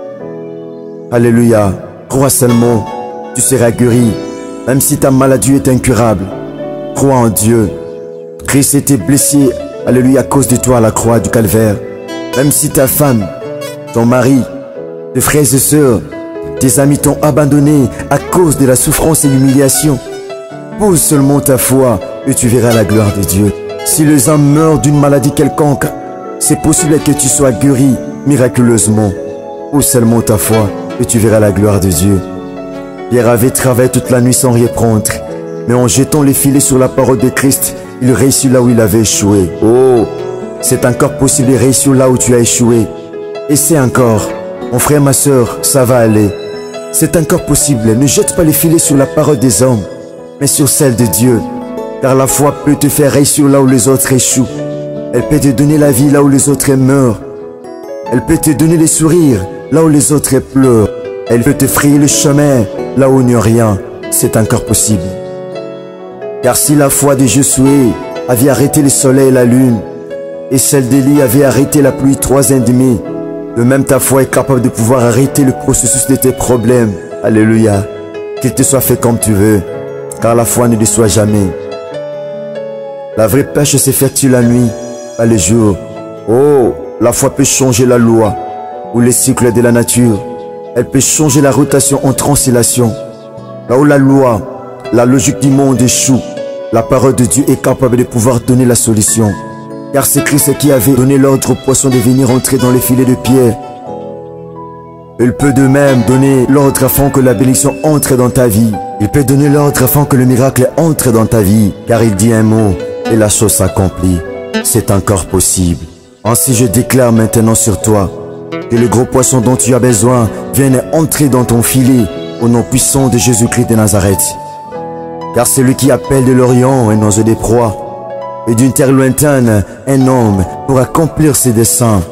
alléluia, crois seulement, tu seras guéri, même si ta maladie est incurable. Crois en Dieu. Christ était blessé, alléluia, à cause de toi à la croix du calvaire. Même si ta femme, ton mari, tes frères et sœurs Tes amis t'ont abandonné à cause de la souffrance et l'humiliation. Pose seulement ta foi et tu verras la gloire de Dieu. Si les hommes meurent d'une maladie quelconque, c'est possible que tu sois guéri miraculeusement. Pose seulement ta foi et tu verras la gloire de Dieu. Pierre avait travaillé toute la nuit sans reprendre, mais en jetant les filets sur la parole de Christ, il réussit là où il avait échoué. Oh, c'est encore possible de réussir là où tu as échoué. Et c'est encore, mon frère, ma soeur, ça va aller. C'est encore possible. Ne jette pas les filets sur la parole des hommes, mais sur celle de Dieu. Car la foi peut te faire réussir là où les autres échouent. Elle peut te donner la vie là où les autres meurent. Elle peut te donner les sourires là où les autres pleurent. Elle peut te frayer le chemin là où il n'y a rien. C'est encore possible. Car si la foi de Josué avait arrêté le soleil et la lune, et celle d'Élie avait arrêté la pluie trois ans et demi, de même ta foi est capable de pouvoir arrêter le processus de tes problèmes. Alléluia. Qu'il te soit fait comme tu veux, car la foi ne déçoit jamais. La vraie pêche s'effectue la nuit, pas le jour. Oh, la foi peut changer la loi ou les cycles de la nature. Elle peut changer la rotation en translation. Là où la loi, la logique du monde échoue, la parole de Dieu est capable de pouvoir donner la solution. Car c'est Christ qui avait donné l'ordre aux poissons de venir entrer dans les filets de pierre. Il peut de même donner l'ordre afin que la bénédiction entre dans ta vie. Il peut donner l'ordre afin que le miracle entre dans ta vie. Car il dit un mot et la chose s'accomplit. C'est encore possible. Ainsi je déclare maintenant sur toi que le gros poisson dont tu as besoin vienne entrer dans ton filet au nom puissant de Jésus-Christ de Nazareth. Car celui qui appelle de l'Orient un oiseau des proies et d'une terre lointaine un homme pour accomplir ses desseins.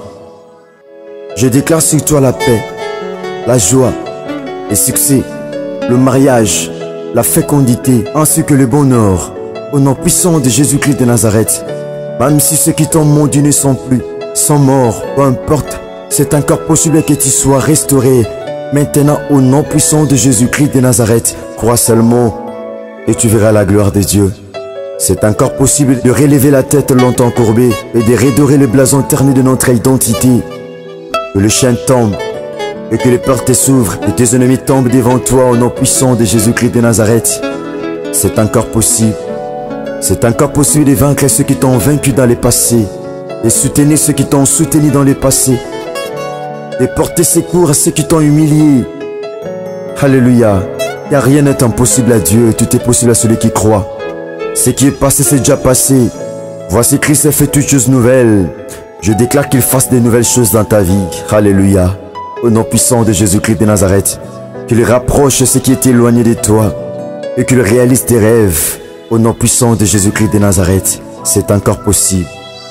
Je déclare sur toi la paix, la joie, le succès, le mariage, la fécondité ainsi que le bonheur au nom puissant de Jésus-Christ de Nazareth. Même si ceux qui t'ont maudit ne sont plus, sont morts, peu importe, c'est encore possible que tu sois restauré maintenant au nom puissant de Jésus-Christ de Nazareth. Crois seulement et tu verras la gloire de Dieu. C'est encore possible de relever la tête longtemps courbée et de redorer le blason terni de notre identité. Que le chien tombe et que les portes s'ouvrent et tes ennemis tombent devant toi au nom puissant de Jésus-Christ de Nazareth. C'est encore possible. C'est encore possible de vaincre ceux qui t'ont vaincu dans le passé, de soutenir ceux qui t'ont soutenu dans le passé, de porter secours à ceux qui t'ont humilié. Alléluia. Car rien n'est impossible à Dieu, tout est possible à celui qui croit. Ce qui est passé, c'est déjà passé. Voici Christ a fait toutes choses nouvelles. Je déclare qu'il fasse de nouvelles choses dans ta vie. Alléluia. Au nom puissant de Jésus-Christ de Nazareth, qu'il rapproche ce qui est éloigné de toi et qu'il réalise tes rêves. Au nom puissant de Jésus-Christ de Nazareth, c'est encore possible.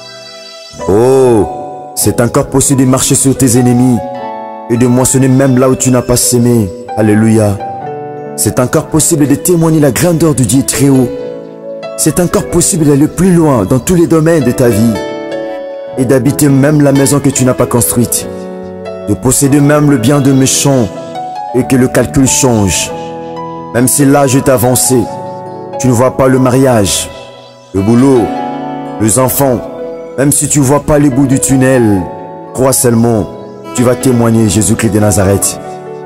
Oh, c'est encore possible de marcher sur tes ennemis et de moissonner même là où tu n'as pas semé. Alléluia. C'est encore possible de témoigner la grandeur du Dieu très haut. C'est encore possible d'aller plus loin dans tous les domaines de ta vie et d'habiter même la maison que tu n'as pas construite, de posséder même le bien de méchant et que le calcul change. Même si l'âge est avancé, tu ne vois pas le mariage, le boulot, les enfants, même si tu ne vois pas les bouts du tunnel, crois seulement, tu vas témoigner Jésus-Christ de Nazareth.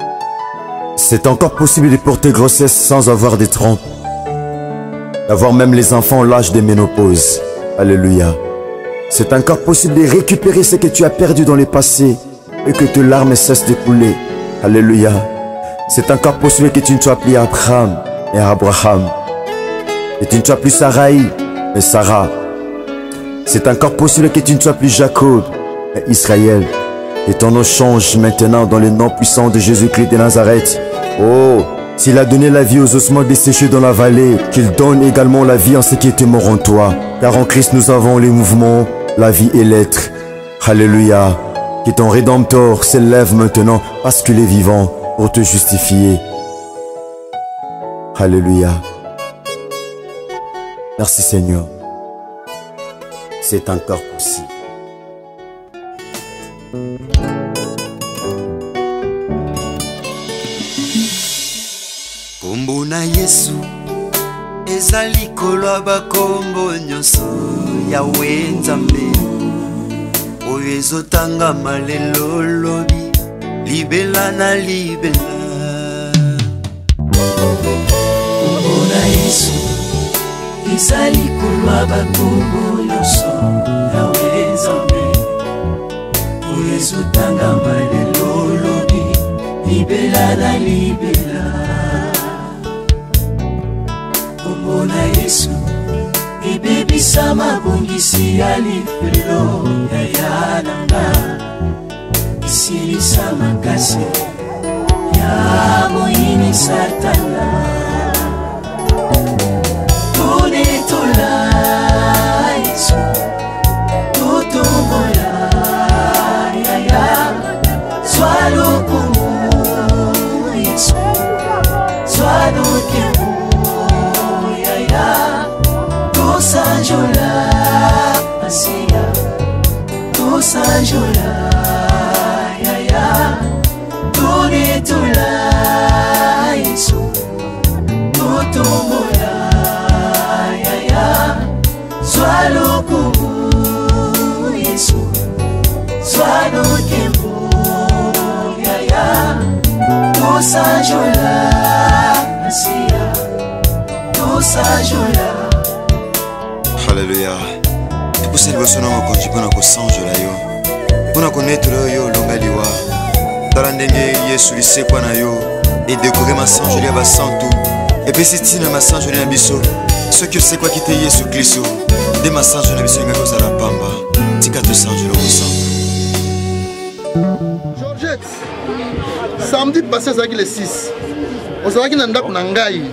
C'est encore possible de porter grossesse sans avoir des trompes, d'avoir même les enfants à l'âge de ménopause. Alléluia. C'est encore possible de récupérer ce que tu as perdu dans le passé et que tes larmes cessent de couler. Alléluia. C'est encore possible que tu ne sois plus Abraham et Abraham, et tu ne sois plus Sarai mais Sarah. C'est encore possible que tu ne sois plus Jacob mais Israël. Et ton nom change maintenant dans le nom puissant de Jésus-Christ de Nazareth. Oh, s'il a donné la vie aux ossements desséchés dans la vallée, qu'il donne également la vie en ceux qui étaient morts en toi. Car en Christ nous avons les mouvements, la vie et l'être. Alléluia. Que ton Rédempteur s'élève maintenant parce qu'il est vivant pour te justifier. Alléluia. Merci Seigneur. C'est encore possible. Kombo na Yesu ezali kolwa bakombo nyonso Yawe Nzambe oyo ezotangama lelo lobi libela na libela Komona Yesu ezali kolwa bakombo nyonso yawe Nzambe oyo ezotangama lelo lobi libela na libela. Komona Yesu ebebisa mabongisi ya lifelo ya yananga isilisa makasi ya moyini Satana. Tonetola Yesu totombola yaya swalo kumu Yesu swalo kemu yaya tosanjola Asia tosanjola yaya tonetola Yesu totombola yaya swalo kumu Yesu swalo kemu yaya tosanjola Asia tosanjola. Hallelujah. Tupuseni basono makonji pona kosanjola yo. Pona konetre yo longa liwa. Tala ndenge Yesu lisekwa na yo et décorer ma sanjoli ya basantu. Et puis c'est na masanjoli na biso. Ce que c'est quoi quitter Yesu Kristo. De masanjoli na biso nga koza la pamba. Tika to sanjoli au centre. Georgette. Samedi passé ça qui le six. Ozalaki na ndako na ngai.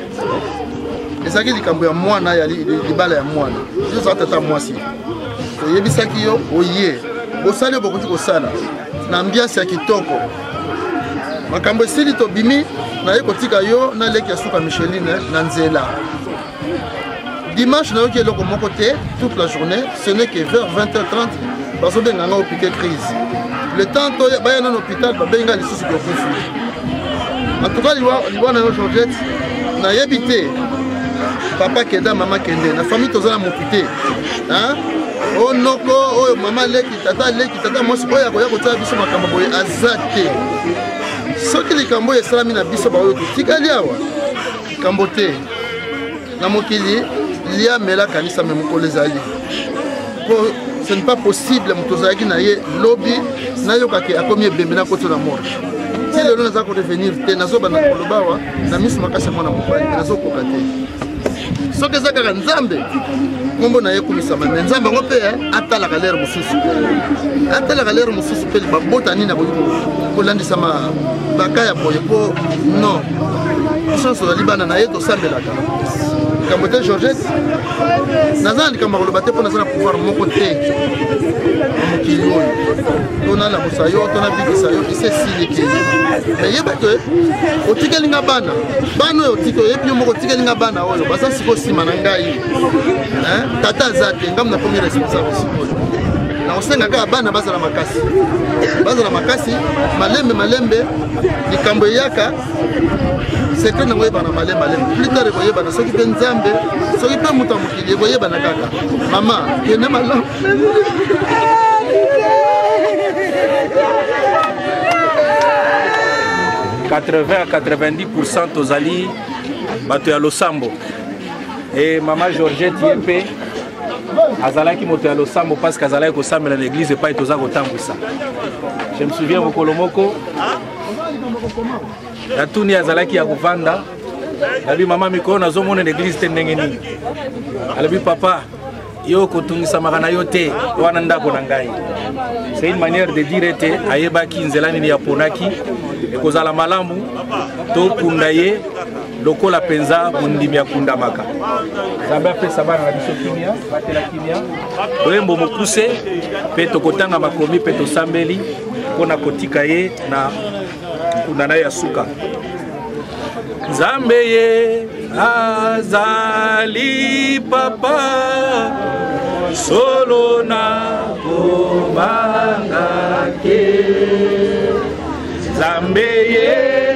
Ezaki likambo ya mwana ya libala ya mwana. Juste atata mwasi. Oyebisaki yo oye. Bosali bokoki kosala. Na ambiance ya kitoko. Makambo esili to bimi na ye kotika yo na leki ya suka Micheline na nzela. Dimanche na yo ki eloko moko te toute la journée, ce n'est que vers vingt heures trente bazo benga nga opike crise. Le temps to baya na hôpital ba benga lisusu ko kufu. En tout cas liwa liwa na yo Georgette na yebite papa keda mama kende na famille tozana mokute hein o noko o mama leki tata leki tata mosi oya koya kotala biso makambo boye azate soki likambo esalami na biso baoyo totikali awa likambo te na mokili lia mela kanisa me mokolo ezali po ce n'est pas possible motozalaki na ye lobi nayokaki akomi ebembe na koto na mort ti lelo naza korevenir te nazobanda koloba awa na miso makasi ya mwana mobali nazokoka te soki eza kaka Nzambe kombo na ye komisama me Nzambe yango mpe atalaka lere mosusu atalaka lere mosusu mpe babota nini akoki kolandisama baka ya boye mpo non chance ozali bana na ye tosambelaka likambo te Georgette naza na likambo koloba te mpo naza na pouvoir moko te na mokili oyo tonalamusa yo tonabikisa yo ise esiliki me yeba te otikelinga bana bana oyo otiki oyebi yo moko otikelinga bana oyo baza sikoyo nsima na ngai tata aza te ngamu na komi responsable sikoyo na osenga kaka bana bazala makasi bazala makasi malembe malembe likambo eyaka secret nango yebana malembe malembe plus tard ekoyebana soki mpe Nzambe soki mpe moto ya mokili ekoyebana kaka mama yene malamu quatre-vingts à quatre-vingt-dix pour cent tozali bato ya losambo et maman Georgette yepe azalaki moto ya losambo parce que azalaki kosambela na église epai toza kotambwisa. Je me souviens mokolo moko yatuni azalaki ya kovanda alabi mama mikolo nazomona na église te ndenge nini alabi papa yo kotungisamaka na yo te wana ndako na ngai. C'est une manière de dire te ayebaki nzela nini ya ponaki ekozala malamu tokunda ye lokola penza mundimi ya kundamaka. Nzambe apesa bana na biso kimia batela kimia boyembo mokuse mpe tokotanga makomi mpe tosambeli mpona kotika ye na nkunda na ye ya suka. Nzambe ye azali papa solo na komanga ke Nzambe ye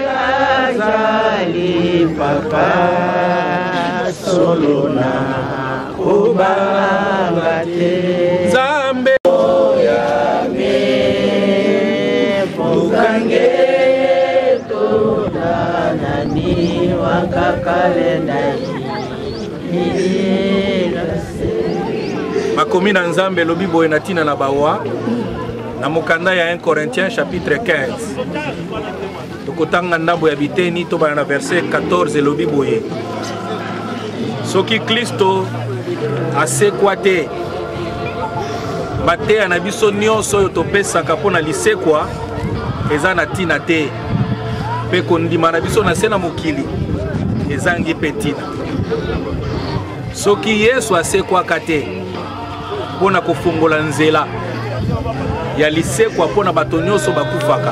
azali papa solo na komanga ke Nzambe ya me bukange to nani makomi na nzambe lobi boye na tina na bawa na mokanda ya un Corinthiens chapitre quinze tokotanga ndambo ya biteni to bana na verset quatorze lobi boye soki Kristo asekwa te mateya na biso nyonso oyo topesaka mpo na lisekwa eza na tina te mpe kondima na biso na se na mokili ezangi mpe tina soki Yesu asekwaka te mpo na kofungola nzela ya lisekwa mpo na bato nyonso bakufaka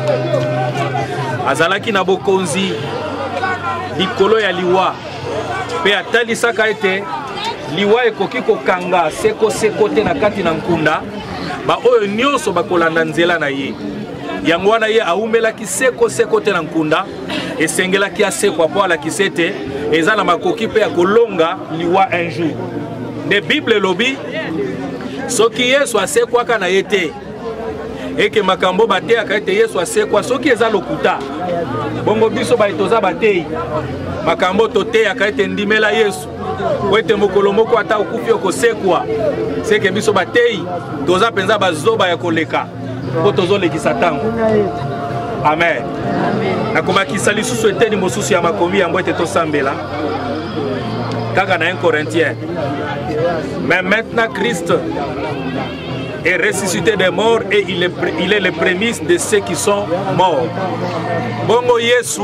azalaki na bokonzi likolo ya liwa mpe atalisaka ete liwa ekoki kokanga sekoseko te na kati na nkunda baoyo nyonso bakolanda nzela na ye yango wana ye aumelaki sekoseko te na nkunda esengelaki asekwa mpo alakisa ete eza na makoki mpe ya kolonga liwa un jour nde Bible elobi soki Yesu asekwaka na ye te eke makambo bateyaka ete Yesu asekwa soki eza lokuta bongo biso baye toza bateyi makambo toteyaka ete ndimela Yesu po ete mokolo moko ata okufi okosekwa seke biso bateyi toza mpenza bazoba ya koleka mpo tozolekisa ntango amen nakomakisa lisusu eteni mosusu ya makomi yango ete tosambela kaka na un Corinthiens. Mais maintenant Christ est ressuscité des morts et il est, il est le prémisse de ceux qui sont morts. Bongo Yesu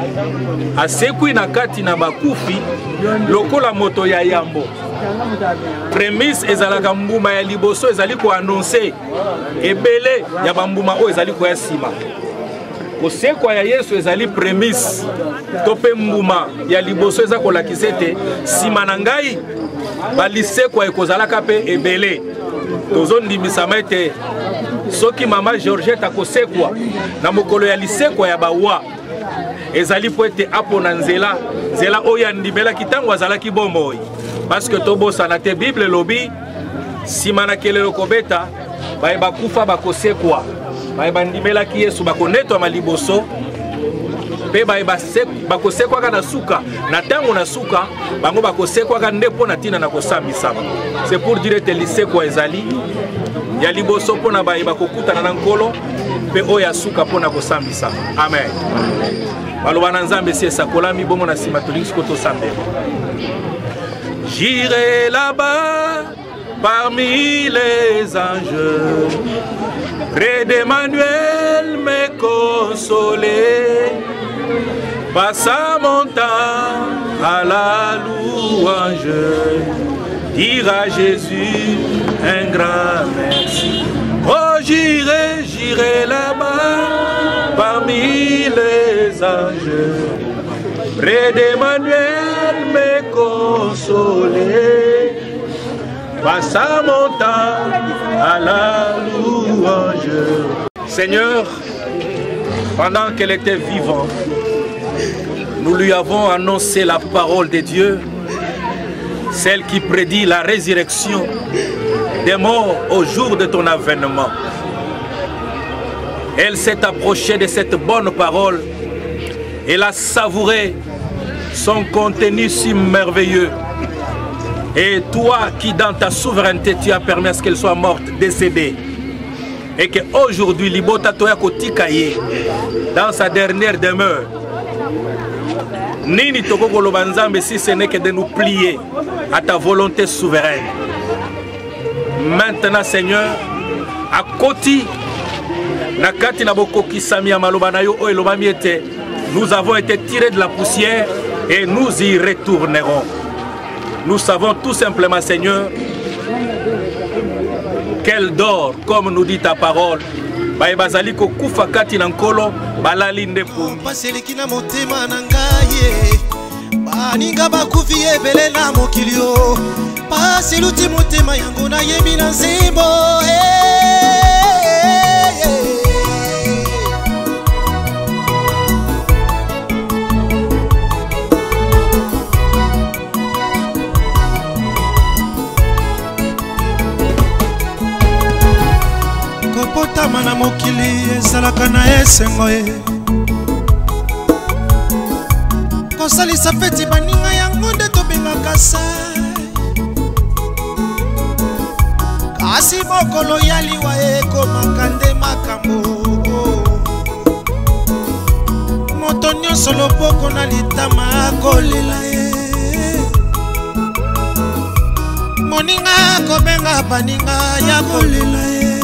asekwi na kati na bakufi lokola moto ya yambo. Prémisse ezalaka mbuma ya liboso ezali ko annoncer ebele ya bambuma o ezali ko yasima. Kosekwa ya Yesu ezali prémisse tope mbuma ya liboso eza kolakisa ete sima na ngai balisekwa ekozalaka pe ebele tozondimisama ete soki mama Georgette akosekwa na mokolo ya lisekwa ya bawa ezali po ete apona nzela nzela oyo andimelaki ntango azalaki bomoi parce que tobosana te Bible elobi sima na kelelo kobeta baye bakufa bakosekwa baye bandimelaki Yesu bakonetwa liboso pe baye bakosekwaka na suka na ntango na suka bango bakosekwaka nde mpo na ntina na kosambisama. C'est pour dire ete lisekwa ezali ya liboso mpo na baye bakokutana na nkolo pe oyo ya suka mpo na kosambisama. Amen. Baloba na Nzambe si esakolami bongo na nsima tolingi siko tosambela. J'irai là-bas parmi les anges, près d'Emmanuel me consoler, passant mon temps à la louange, dire à Jésus un grand merci. Oh, j'irai, j'irai là-bas parmi les anges, près d'Emmanuel me consoler, passant mon temps à la louange. Seigneur, pendant qu'elle était vivante, nous lui avons annoncé la parole de Dieu, celle qui prédit la résurrection des morts au jour de ton avènement. Elle s'est approchée de cette bonne parole et l'a savourée, son contenu si merveilleux. Et toi qui dans ta souveraineté tu as permis à ce qu'elle soit morte, décédée, et qu'aujourd'hui Libota Toya Kotikaye, dans sa dernière demeure, Nini Toko Kolobanzambe, si ce n'est que de nous plier à ta volonté souveraine. Maintenant Seigneur, à Koti, Nakati Naboko Kisami Amalobanayo Oelobamiete, nous avons été tirés de la poussière et nous y retournerons. Nous savons tout simplement, Seigneur, qu'elle dort, comme nous dit ta parole. Bazaliko kufa kati nankolo balali ndepu. Paseliki na motema na ngai, baninga bakufi ebele na mokilio. Paseluti motema yango na yebi na nzembo. Kopotama na mokili ezalaka na esengo ye, kosalisa feti baninga yango nde tobengaka sai kasi mokolo ya liwa ekomaka nde makambo moto nyonso loboko na litama akolela ye moninga kobenga baninga ya kolela ye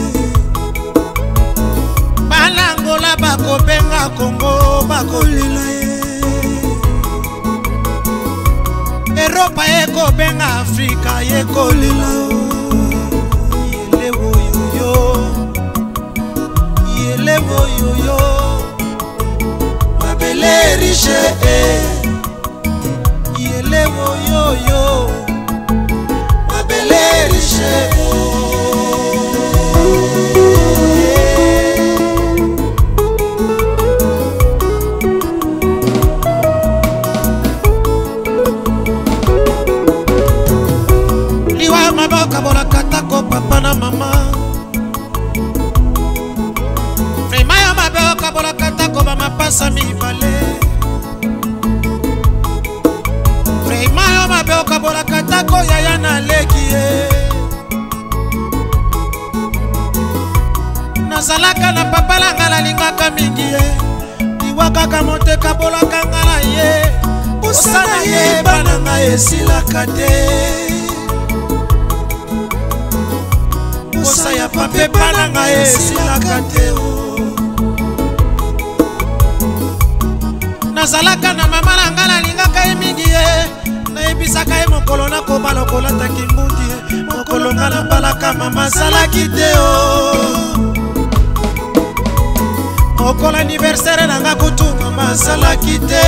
banangola bakobenga kongo bakolela ye eropa ekobenga afrika yekolela yelewo yoyo yelewo yoyo mabele riche yelewo yoyo mabele riche katako papa na mama Frema ya mabeo kabola katako ba mapasa mibale Frema ya mabeo kabola katako yaya na lekie Nazalaka na papa la ngala lingaka mingi ye Iwaka kamote kabola kangala ye Usana ye bananga esila kate Osa ya pape bananga esilaka te nazalaka na mama na nga nalingaka ye mingi ye nayebisaka ye mokolo nakoba lokola taki mbundi ye mokolo nga nabalaka mama azalaki te o mokolo anniversaire nanga kutu mama azalaki te.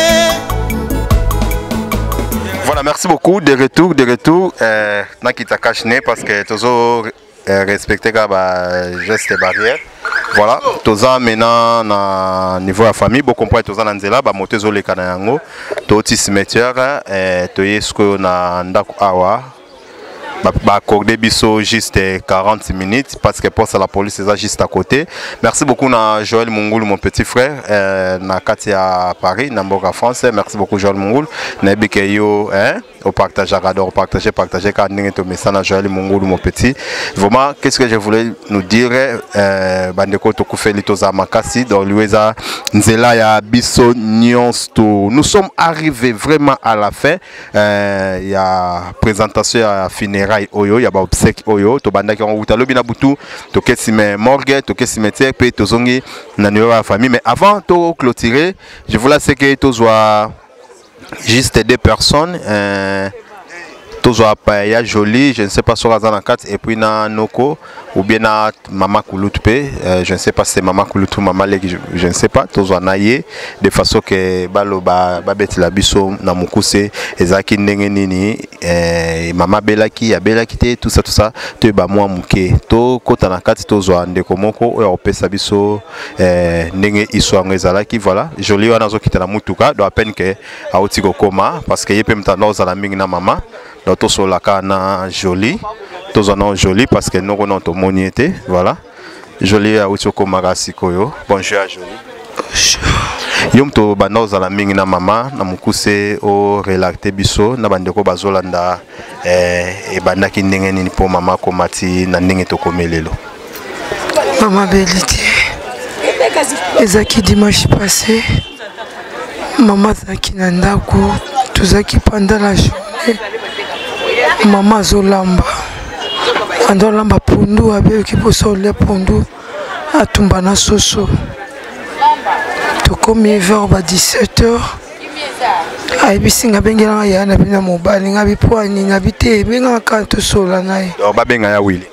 Voilà, merci beaucoup. De retour, de retour. Euh, Nakita Kachne parce que toujours euh, respecter les gestes et barrières. Voilà, toza maintenant na niveau de la famille, beaucoup comprendre toza nanzela ba motezo le kanayango, to ti cimetière et to yesko na ndako awa. Bah, accorder biso juste quarante minutes parce que pour ça la police est juste à côté. Merci beaucoup na Joël Mungoul, mon petit frère, euh, na Katia à Paris, na Mboka France. Merci beaucoup Joël Mungoul. Na bikeyo hein, au partage à radar, au partager, partager quand n'engé to message na Joël Mungoul, mon petit. Vraiment, qu'est-ce que je voulais nous dire euh bandeko to kufeli to za makasi dans l'Ueza nzela ya biso nyons to. Nous sommes arrivés vraiment à la fin. Euh, il y a présentation à funérailles oyo ya ba obsèque oyo to bandaki on wuta lobi na butu to kesime morgue to cimetière pe to zongi na numéro la famille. Mais avant de clôturer, je voulais c'est que to soit juste deux personnes euh, to soit Paya Jolie, je ne sais pas sur Razana quatre et puis na Noko ou bien na Mama Kouloutpe, euh, je ne sais pas si c'est Mama Kouloutou Mama Legi, je, je ne sais pas, to soit naïe de façon que balo ba babeti la biso na mukuse ezaki ndenge nini eh, Mama Belaki ya Belaki te tout ça tout ça to ba moi muke to kota na kati to soit ndeko moko o opesa biso eh, ndenge histoire ngezalaki. Voilà, Jolie wana zo kita na mutuka do à peine que auti ko koma parce que yepe mtanda za la mingi na mama donc to so la kana Jolie tous en Jolie parce que nous avons tout moniété. Voilà, Jolie a aussi comme Marasikoyo. Bonjour à Jolie. Yom to banoza la mingi na mama na mukuse o relacte biso na bandeko bazolanda eh e bandaki ndenge nini po mama komati na ndenge to komelelo. Mama Belité. Ezaki dimanche passé. Maman zaki na ndako tuzaki pendant la journée. Maman zolamba. Ando lamba pundu abe kiposo le pundu atumba na soso to komi vers ba dix-sept heures ay bisinga bengela ya na bina mobali ngabi poani ngabi te benga kanto sola nae do ba benga ya wili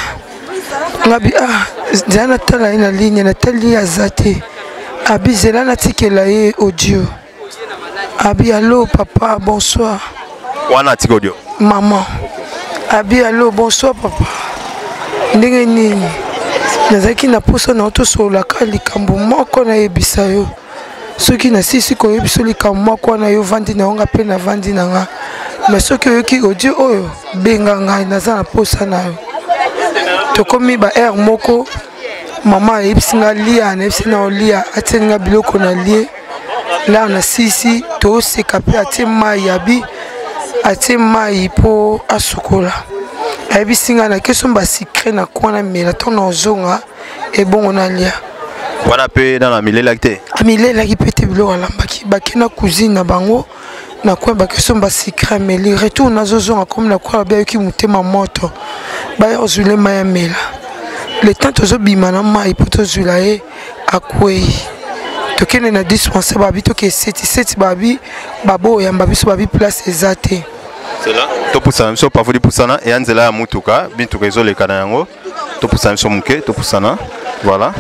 ngabi ah jana tala ina ligne na tali ya zate abizela na tikela ye audio abi allo papa bonsoir wana tiko audio maman abi allo bonsoir papa ndenge nini nazaki na poso na auto sola kali kambo moko na yebisa yo soki na sisi ko yebiso likambo moko na yo vandi na nga pe na vandi na nga mais soki yoki audio oyo benga ngai naza na posa na yo to komi ba air moko mama yebisi nga lia na yebisi na lia atenga biloko na lie là on a sisi to se kapé atie mai yabi atie mai po asukola ayebi singa na keso ba secret na kwana mela to na ozonga e bon on alia wana pe dans la milela te milela ki pete bilo alambaki bakina cousine na bango na kwa ba keso ba secret meli retour na zozonga comme na kwa ba ki mutema moto ba ozule maya mela le temps tozo bima na mai po tozula e akwei tokene na dispenser babi to ke seti seti babi babo ya babi so babi place ezate c'est là to pusana so pa vodi pusana et anzela ya mutuka bintuka ezole kana yango to pusana so muke to pusana voilà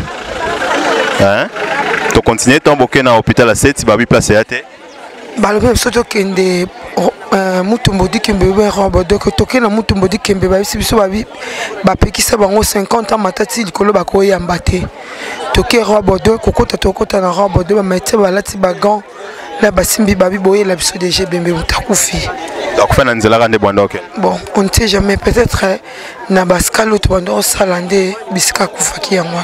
hein to continuer ton boké na hôpital à seti babi place ezate balobe so to kende mutu mbodi kembe ba robo donc tokena mutu mbodi kembe ba biso babi ba pekisa bango cinquante ans matati likolo ba ko yamba te toke robo deux kokota tokota na robo deux ba mette ba lati ba gant la basimbi babi boye la biso déjà bembe mutakufi donc fa na nzela kande bwanda ok bon on ne sait jamais peut-être na baskalo to bando salande bisika kufaki yangwana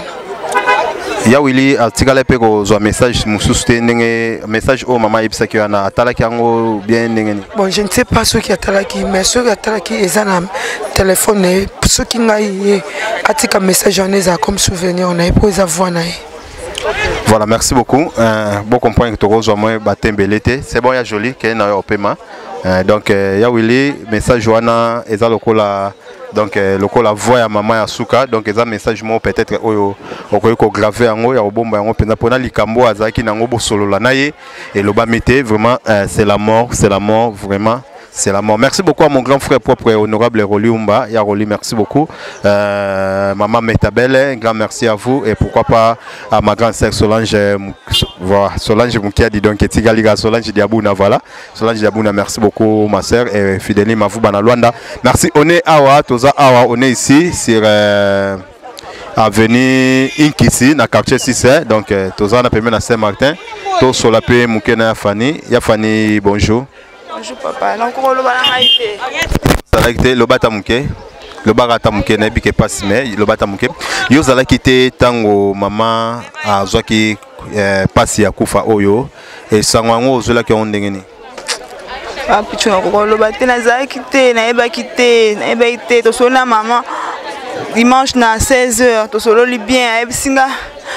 ya wili article pe ko zo message mususu te ndenge message o mama ibisaki na atalaki yango bien ndenge ni bon je ne sais pas ce qui atalaki mais ce qui atalaki ezana téléphone ce qui ngai atika message en eza comme souvenir on a pour eza voix na. Voilà, merci beaucoup. Euh, bon comprendre que tu as moi batembelete. C'est bon, il y a joli qui est dans le paiement. Euh, donc il y a Willy message Joanna et ça le la donc le la voix à maman à Souka donc ça message moi peut-être au au gravé en haut il y a au bomba en haut pour na likambo azaki na ngobo solo la naie et le bas mettez vraiment euh, c'est la mort c'est la mort vraiment. C'est la mort. Merci beaucoup à mon grand frère propre et honorable Roli Umba. Ya Roli, merci beaucoup. Euh, Maman Metabelle, un grand merci à vous. Et pourquoi pas à ma grande sœur Solange, voilà, Solange Moukiadi, donc Tigaliga, Solange Diabouna, voilà. Solange Diabouna, merci beaucoup ma sœur. Et Fidélie Mavou Banaluanda. Merci. On est Awa, Toza Awa, on est ici sur euh, avenue Inkisi, dans le quartier six. Donc, Toza, on a permis à Saint-Martin. To Solapé Moukena Yafani. Yafani, bonjour. Bonjour papa, encore le balaïté. Ça a été le batamuke, le baratamuke n'a pas passé mais le batamuke. Yo zala quitté tango maman a zoaki passi à kufa oyo et sangwango zola qui on dengeni. Ah pichu na ko le baté na za quitté na eba quitté na eba quitté to sona maman dimanche na seize heures to solo li bien eba singa.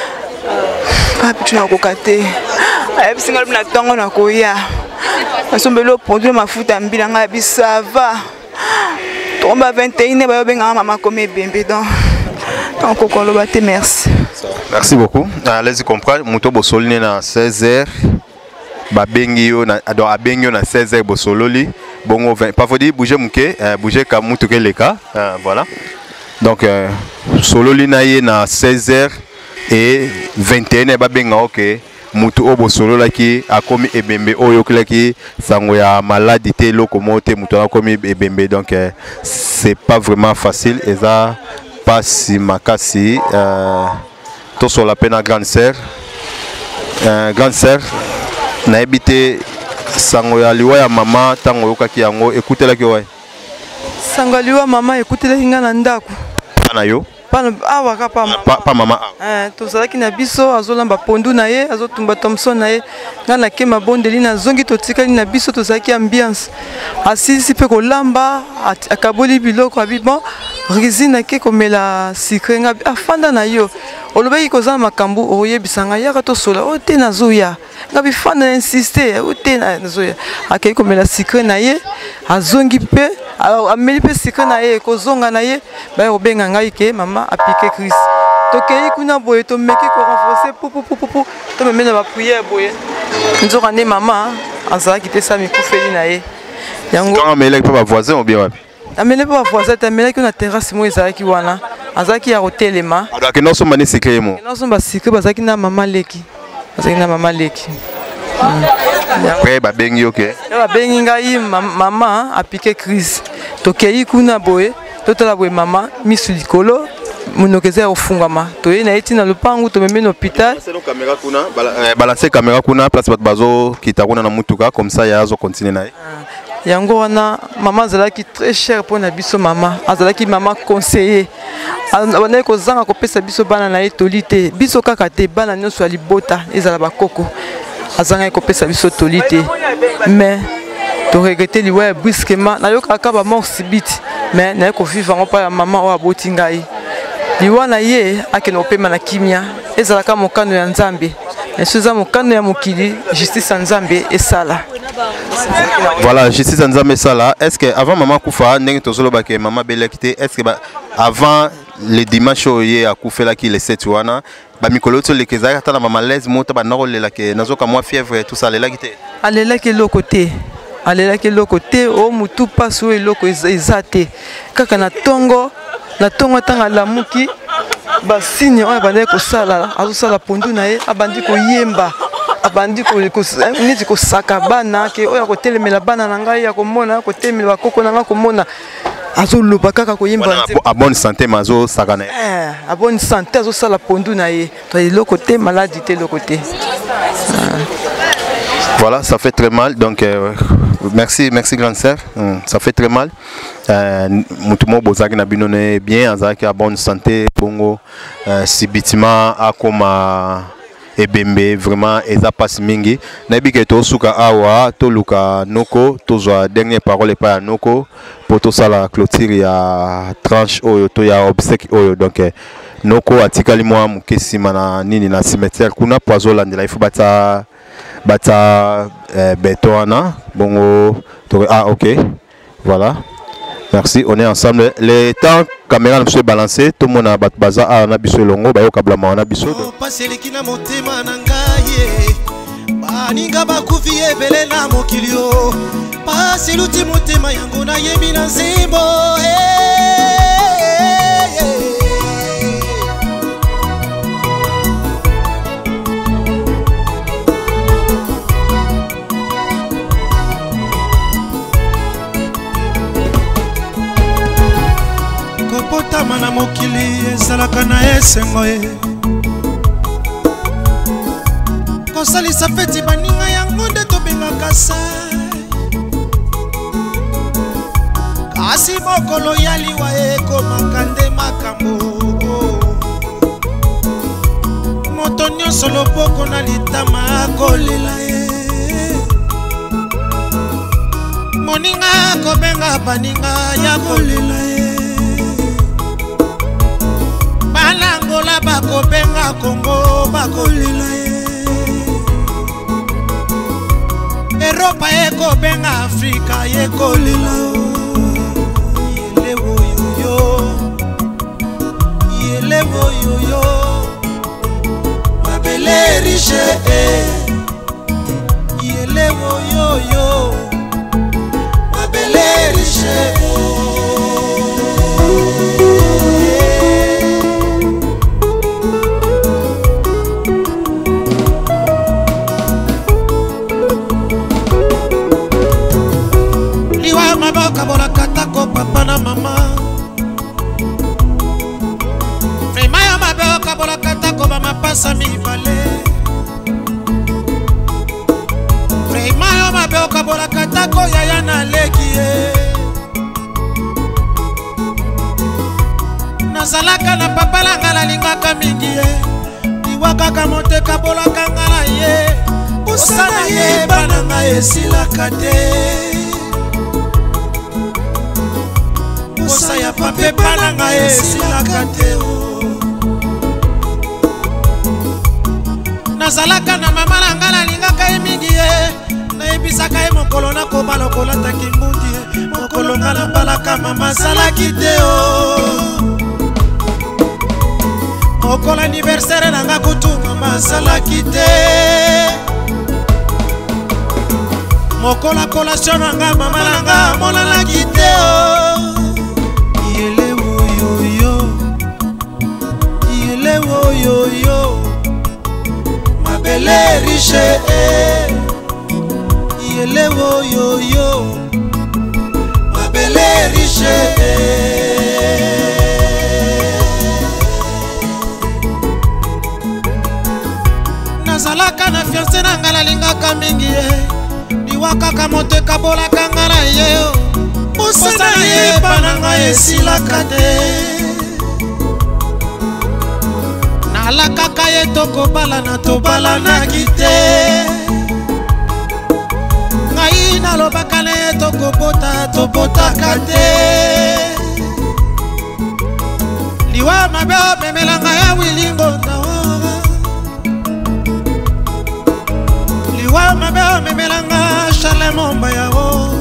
Ah pichu na ko katé. Eba singa na tango na ko ya. Asombelo produit mafuta mbilanga bisava. Tomba vingt et un ba benga mama comme bembe donc. Donc on le batte merci. Merci beaucoup. Allez-y comprendre muto bosolini na seize heures. Ba bengi yo na ado abengi yo na seize heures bosololi. Bongo vingt. Pas faut dire bouger muke, bouger ka muto ke leka. Voilà. Donc sololi na ye na seize heures et vingt et un ba benga OK. Mutu obo solo laki akomi ebembe oyo klaki sango ya maladie locomote mutu akomi ebembe donc euh, c'est pas vraiment facile et ça pas si makasi euh, to sur la peine à grande sœur euh, grande sœur na ebité sango ya liwa ya mama tango yokaki yango écoutez la ki ouais sango liwa mama écoutez la kinga na ndako ana yo Pas ah pas pas pas maman eh to ça qui na biso azolamba pondu na ye azotumba Thompson na ye ngana ke mabondeli na zongi to tikali na biso to ça qui ambiance asisi pe ko lamba akaboli biloko abibon rizina ke komela sikre nga afanda na yo olobai ko za makambu oyebisanga ya to sola o te na zoya ngabi fanda insister o te na zoya akei komela sikre na ye azongi pe alors ameli pe sikre na ye ko zonga na ye ba obenga ngai ke mama appliquer Christ tokei kuna boye to meki ko renforcer pou pou pou pou to me mena ba prière boye nzoka ne mama azala ki te sa mi kufeli na ye yango quand ameli pe ba voisin ou bien wapi ameli pe ba voisin te ameli ki na terrasse mo ezala ki wana azaki ya hotelema alors que non so mani sikre mo non so ba sikre bazaki na mama leki bazaki na mama leki après ba bengi OK ba bengi ngai mama appliquer Christ tokei kuna boye totala boye mama misulikolo munokeze ofungama toye na eti na lupangu to meme na hôpital c'est no caméra kuna balancer caméra kuna place bat bazo kitakuna na mutuka comme ça ya zo continuer na yango wana mama azalaki très cher pour na biso mama azalaki mama conseiller wana ko zanga ko pesa biso bana na etolite biso kaka te bana nyonso ya libota ezala bakoko azanga kopesa biso tolite mais to regretter liwa brusquement na yo kaka ba mort subite mais na ko vivre en pa ya maman o aboti ngai liwa na ye akeno pema na kimia ezalaka mokano ya Nzambe esuza mokano ya mokili justice Nzambe esala. Voilà, justice Nzambe esala. Est-ce que avant maman kufa ndenge tozolo ba ke maman belekite, est-ce que ba avant le dimanche oye akufela ki le sept wana ba mikolo to le kezaka ta na maman malaise mota ba narolela ke nazoka moi fièvre tout ça lela kite. Alela ke lokote. Alela ke lokote o mutu paso eloko ezate. Kaka na tongo na tongo tanga lamuki ba signe oya bande ko sala azo sala pondu na ye abandi ko yemba abandi ko niti ko saka bana ke oya ko telemela bana na ngai ya ko mona ko telemela bakoko na ngai ko mona azo loba kaka ko yemba a bonne santé mazo sakana eh a bonne santé azo sala pondu na ye to eloko te maladie te eloko te. Voilà, ça fait très mal. Donc, euh, merci, merci grande sœur. Hum, ça fait très mal. Mutumo bozaki na binone bien, azaki a bonne santé, bongo, sibitima akoma ebembe vraiment eza passe mingi. Nabi ke to suka awa to luka noko to zo dernière parole pa ya noko pour to sala clôture ya tranche oyo to ya obsèque oyo donc noko atikali mwa mukesi mana nini na cimetière kuna poizo landela il faut bata bata euh, béton bongo ah ok voilà merci on est ensemble les temps caméra ne se balancer tout le monde a bat baza a na biso longo ba yo kablama na biso paseleki na motema na ngai baninga bakufi ebele na mokilio paseluti motema yango na yebi na nzimbo kopotama na mokili ezalaka na esengo ye kosalisa feti baninga yango nde tobengaka sa kasi mokolo ya liwa ekomaka nde makambo moto nyonso loboko na litama akolela ye moninga kobenga baninga ya kolela ye balangola bakobenga Kongo bakolela ye Europa ekobenga Afrika yekolela yelewo yoyo yelewo yoyo mabele riche yelewo yoyo mabele riche papa na mama Frema ya mabeo kabola katako ba mapasa mibale Frema ya mabeo kabola katako yaya na lekie Nazalaka na papa la ngala lingaka mingi ye Iwaka kamote kabola kangala ye Osana ye bananga esilaka te Osa ya pape pananga esilaka te Nazalaka na mama na ngala lingaka ye mingi ye Naebisaka ye mokolo na kobala kolata kimbundi ye Mokolo ngala balaka mama salaki te Mokolo anniversaire nanga kutu mama salaki te Mokolo collation nanga mama nanga monalaki te Yelewo yoyo Yelewo yoyo Mabele riche Yelewo yoyo Mabele riche Nazalaka na fiancé na ngala lingaka mingi ye Diwaka kamote kabola kangala ye Osana ye bananga esilaka te Nalakaka ye tokobala na tobala na kite kobota tobotaka te liwa mabe omemelanga ya wilingonda liwa mabe omemelanga shalemomba yao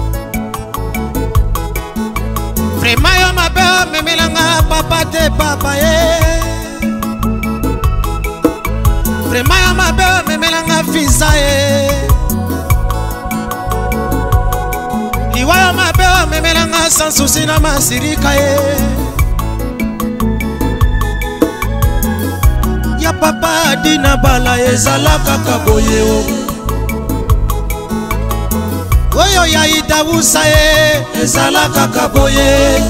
vrema yo mabe omemelanga papa te papa ye vrema yo mabe omemelanga fisa ye liwa yo mabe omemelanga sans souci na masirika ye ya papa dina bala ezala kaka boye oyo ya itabusa ye ezala kaka boye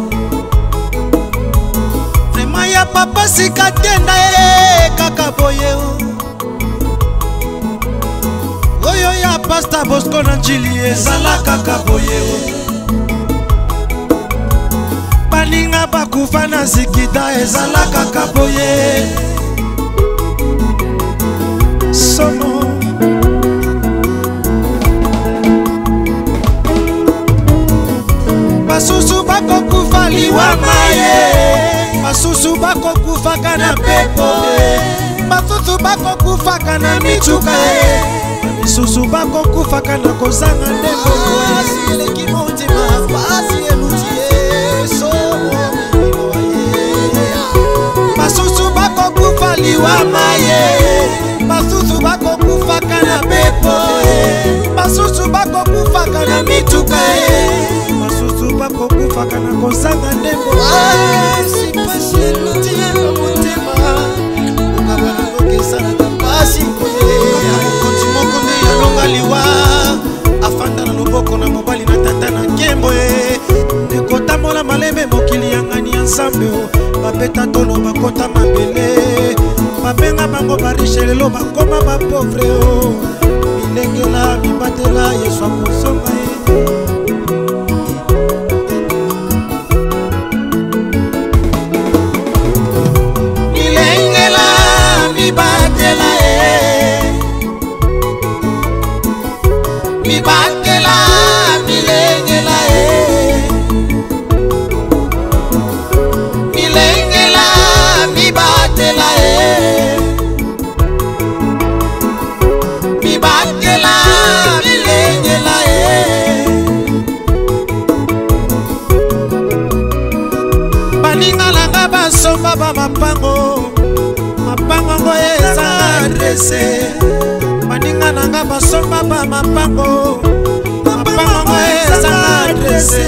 vrema ya papa sikatenda ye kaka boye oyo ya pasta Bosco na njili ezala kaka boye baninga bakufa na zikida ezala kaka boye sono basusu bakokufa liwa maye basusu bakokufaka na pepo basusu bakokufaka na mituka basusu bakokufaka na kozanga ndeko eleki motima pasi elutie basusu bakokufa liwa maye basusu bakokufaka na pepo basusu bakokufaka na mituka basusu bakokufaka na kozanga ndeko sipasi elutie motema okabana kokesana pasi kontimokone yalonga liwa afanda na loboko na mobali na tata na nkembo ekotambola malembe mokili yangani ya nzambe babeta tolo bakota mabele babenga bango barishe lelo bakoma bapovre o milengela mibatela yesu akosonga ye milengela mibatela ye mibatela milengela ye milengela mibatela ye mibatela milengela ye baninga langa basomba ba mapango mapango ngo ezanga adrese baninga langa basomba ba mapango mapango ngo ezanga adrese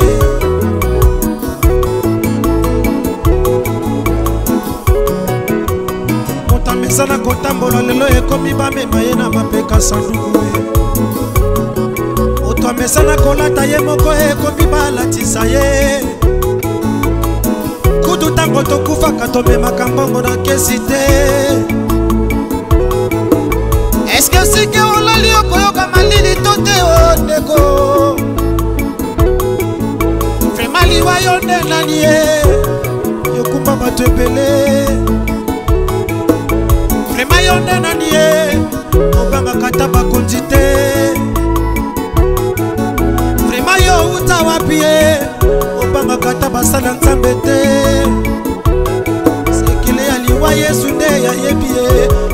motamesana kotambola lelo ekomi bamema ye na mapeka sanduku moto amesana kolata ye moko ekomi balatisa ye kutu ntango tokufaka tomemaka mbongo na kesi te eske sike olali okoyoka malili to te o ndeko vrema liwa yo nde nani ye yokumba bato ebele vrema yo nde nani ye obangaka ta bakonzi te vrema yo uta wapi ye obangaka ta basala nzambe te sekele ya liwa yesu nde yayebi ye